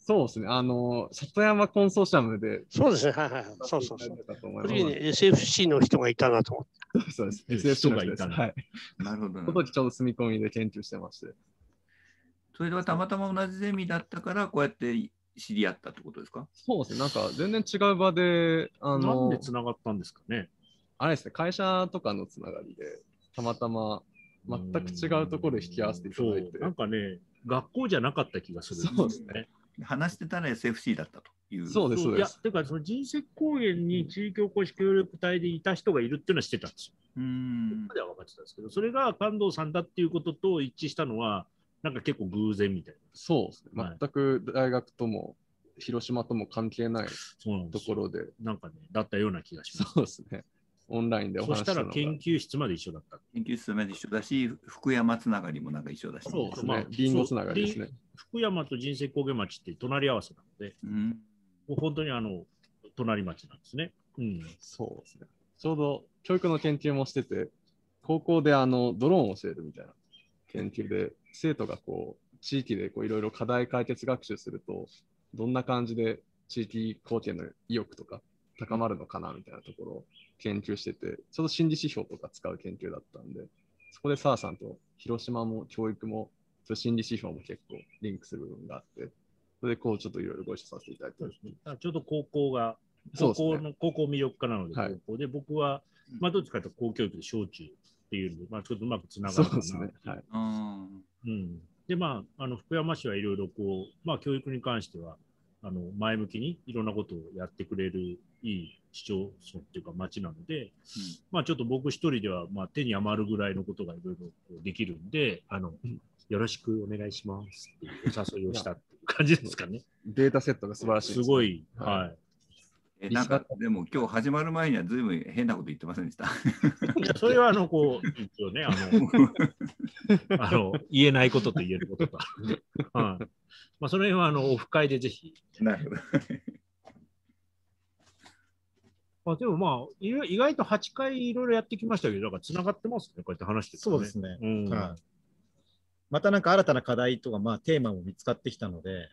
そうですね。里山コンソーシアムで。 そうですね。はいはい。そうそうそう。 その時に SFC の人がいたなと思って。 そうです。SFC の人がいたな。はい。 なるほど。 その時ちょうど住み込みで研究してまして。 それではたまたま同じゼミだったから、こうやって知り合ったってことですか？ そうですね。なんか全然違う場で、 なんでつながったんですかね。 あれですね、会社とかのつながりで、たまたま全く違うところで引き合わせていただいて。 なんかね、学校じゃなかった気がする、 そうですね。 話してたら SFC だったという。 そうです、そうです。 いや、てか、その人石高原に地域おこし協力隊でいた人がいるっていうのは知ってたんですよ。そこまでは分かってたんですけど、それが関藤さんだっていうことと一致したのは、なんか結構偶然みたいな。 そうですね。全く大学とも、広島とも関係ないところで。 なんかね、だったような気がします。 そうですね。オンラインでお話したら研究室まで一緒だった。 研究室まで一緒だし、福山つながりもなんか一緒だし。 そうですね。リンゴつながりですね。 福山と人石高原町って隣り合わせなので、もう本当に隣町なんですね。 そうですね。ちょうど教育の研究もしてて、高校でドローンを教えるみたいな研究で、生徒がこう、地域でいろいろ課題解決学習すると、どんな感じで地域貢献の意欲とか高まるのかなみたいなところを研究してて、ちょうど心理指標とか使う研究だったんで、そこで澤さんと広島も教育も、心理指標も結構リンクする部分があって、それでこうちょっといろいろご一緒させていただいて、 ちょうど高校魅力家なので、高校で、僕は、どっちかというと公教育で小中っていうので、ちょっとうまくつながるかな。 そうですね。 で、福山市はいろいろ教育に関しては、前向きにいろんなことをやってくれるいい市町村っていうか町なので、ちょっと僕一人では手に余るぐらいのことがいろいろできるんで、よろしくお願いしますっていうお誘いをしたっていう感じですかね。 データセットが素晴らしいです、ね。 すごい。はい。 なんかでも今日始まる前にはずいぶん変なこと言ってませんでした。 それは一応ね言えないことと言えることが、その辺はオフ会でぜひ。 なるほど。でも意外と8回いろいろやってきましたけど、つながってますね、こうやって話してそうですね。またなんか新たな課題とかテーマも見つかってきたので、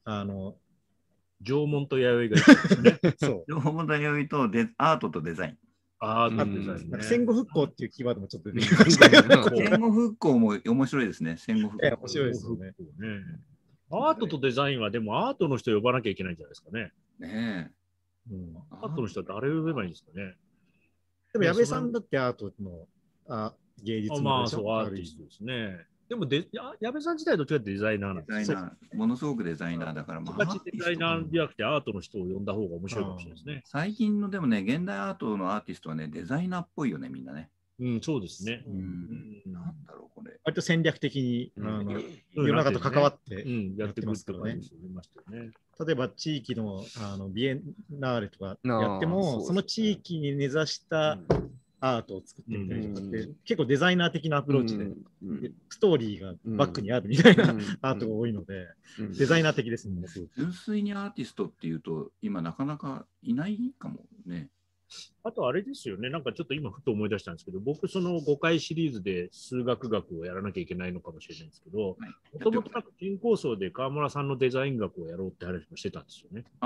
縄文と弥生がいいですね。 そう。縄文と弥生とアートとデザイン。 アートデザイン、ね。 戦後復興っていうキーワードもちょっと出てきましたけど。 戦後復興も面白いですね。戦後復興。 面白いですよね。 アートとデザインはでもアートの人呼ばなきゃいけないんじゃないですかね。 ねえ。アートの人は誰を呼べばいいんですかね。 でも矢部さんだってアートの芸術のそう、アーティストですね。でも矢部さん自体どっちかってデザイナーなんですよ。 ものすごくデザイナーだから、 デザイナーじゃなくてアートの人を呼んだ方が面白いかもしれないですね。 最近のでもね、現代アートのアーティストはね、デザイナーっぽいよね、みんなね。 そうですね。 なんだろう、これ。 割と戦略的に世の中と関わってやってますからね。 例えば地域のビエンナーレとかやっても、その地域に根ざしたアートを作ってみたりとかって、結構デザイナー的なアプローチで、ストーリーがバックにあるみたいなアートが多いので、デザイナー的ですね。 純粋にアーティストっていうと、今なかなかいないかもね。 あとあれですよね、なんかちょっと今ふと思い出したんですけど、僕その5回シリーズで数学学をやらなきゃいけないのかもしれないんですけど、もともとなんか県構想で川村さんのデザイン学をやろうって話もしてたんですよね。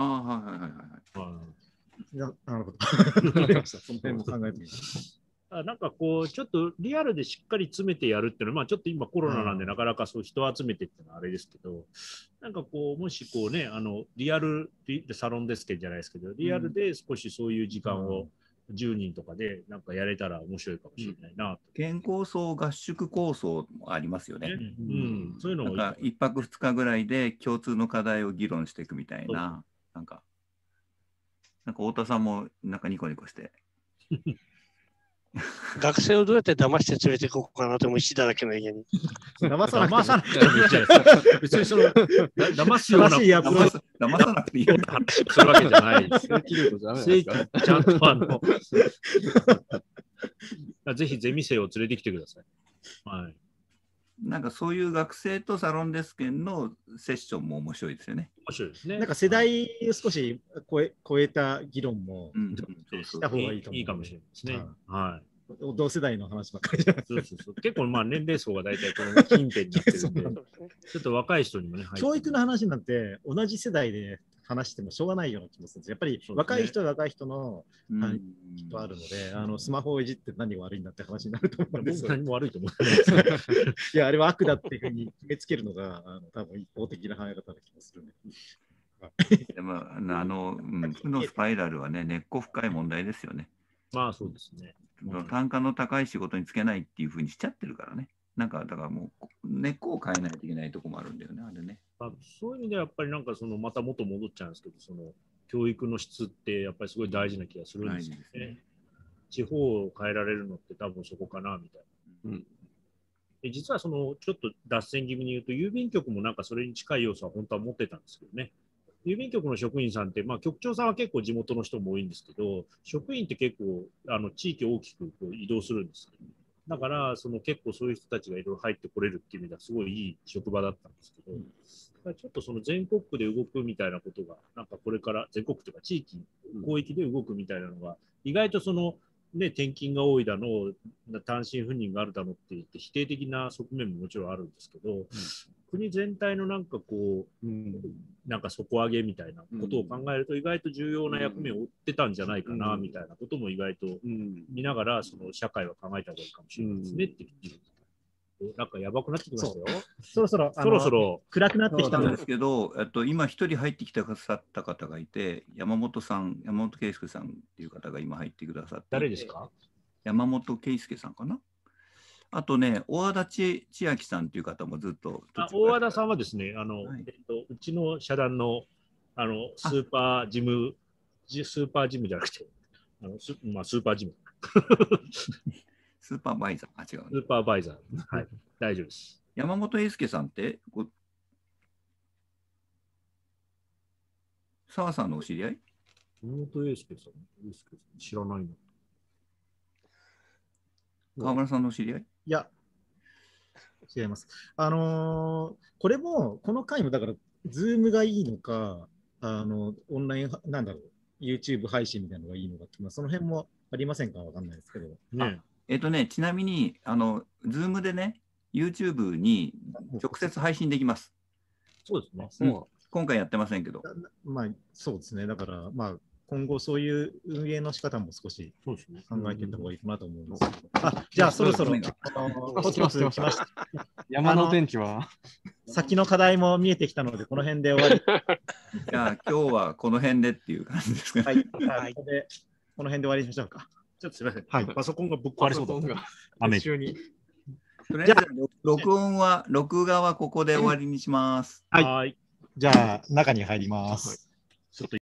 なるほど。その辺も考えてみます。 なんかちょっとリアルでしっかり詰めてやるっていうのは、ちょっと今コロナなんでなかなかそう人を集めてっていうのはあれですけど、なんかもしね、リアルサロンですけどじゃないですけど、リアルで少しそういう時間を10人とかでなんかやれたら面白いかもしれないなと。 県構想合宿構想もありますよね。 そういうのをなんか1泊2日ぐらいで共通の課題を議論していくみたいな、なんか太田さんもなんかニコニコして。 学生をどうやって騙して連れていこうかなと思う石だらけの家に。 騙さなくてもいいじゃないですか。別に騙すような騙さなくていいような話をするわけじゃない。 正規ルートじゃないですか。 ちゃんとぜひゼミ生を連れてきてください。はい。 なんかそういう学生とサロンデスケンのセッションも面白いですよね。 面白いですね。 なんか世代を少し超えた議論もした方がいいかも。 いいかもしれないですね。はい。 同世代の話ばっかりじゃないそうそうそう。結構まあ年齢層が大体この近辺になってるんで、ちょっと若い人にもね、 教育の話なんて同じ世代で話してもしょうがないような気もするんです。やっぱり若い人は若い人の人あるので、スマホをいじって何が悪いんだって話になると思うんですよ。 何も悪いと思ってないです。 いや、あれは悪だっていうふうに決めつけるのが多分一方的な考え方な気がするね。 でも負のスパイラルはね、根っこ深い問題ですよね。 まあそうですね。 単価の高い仕事に就けないっていうふうにしちゃってるからね。なんかだからもう根っこを変えないといけないところもあるんだよね、あれね。 そういう意味ではやっぱりなんかまた元戻っちゃうんですけど、教育の質ってやっぱりすごい大事な気がするんですよね。地方を変えられるのって多分そこかなみたいな。で実はちょっと脱線気味に言うと、郵便局もなんかそれに近い要素は本当は持ってたんですけどね。郵便局の職員さんって、まあ、局長さんは結構地元の人も多いんですけど、職員って結構地域を大きくこう移動するんですよ。だから結構そういう人たちがいろいろ入ってこれるっていう意味ではすごいいい職場だったんですけど、ちょっと全国区で動くみたいなことが、なんかこれから全国というか地域、広域で動くみたいなのが、意外とね、転勤が多いだの、単身赴任があるだのって言って否定的な側面ももちろんあるんですけど、国全体のなんかこう、なんか底上げみたいなことを考えると、意外と重要な役目を負ってたんじゃないかなみたいなことも意外と見ながら、社会は考えた方がいいかもしれないですねっていう。なんかやばくなってきましたよ。 そろそろ暗くなってきたんですけど、今一人入ってきてくださった方がいて、山本圭介さんっていう方が今入ってくださって。 誰ですか？ 山本圭介さんかな。あとね、大和田千秋さんっていう方もずっと。 大和田さんはですね、うちの社団のスーパージムじゃなくて、まあ、スーパージム。 スーパーバイザー、違う。 スーパーバイザー。はい、大丈夫です。 山本英介さんって澤さんのお知り合い？ 山本英介さん、知らないの。 川村さんのお知り合い？ いや、違います。これも、この回もだから、ズームがいいのか、オンライン、なんだろう、YouTube 配信みたいなのがいいのかって、その辺もありませんかわかんないですけど。 ちなみに、ズームでね、YouTube に直接配信できます。 そうですね。 今回やってませんけど。 まあ、そうですね。だから、まあ、今後そういう運営の仕方も少し考えていった方がいいかなと思うんですけど。じゃあそろそろ山の天気は先の課題も見えてきたので、この辺で終わり。 じゃあ今日はこの辺でっていう感じですかね。 はい。この辺で終わりにしましょうか。 ちょっとすみません。はい。パソコンがぶっ壊れそうだった。雨中に。 とりあえず録画はここで終わりにします。 はい。じゃあ中に入ります。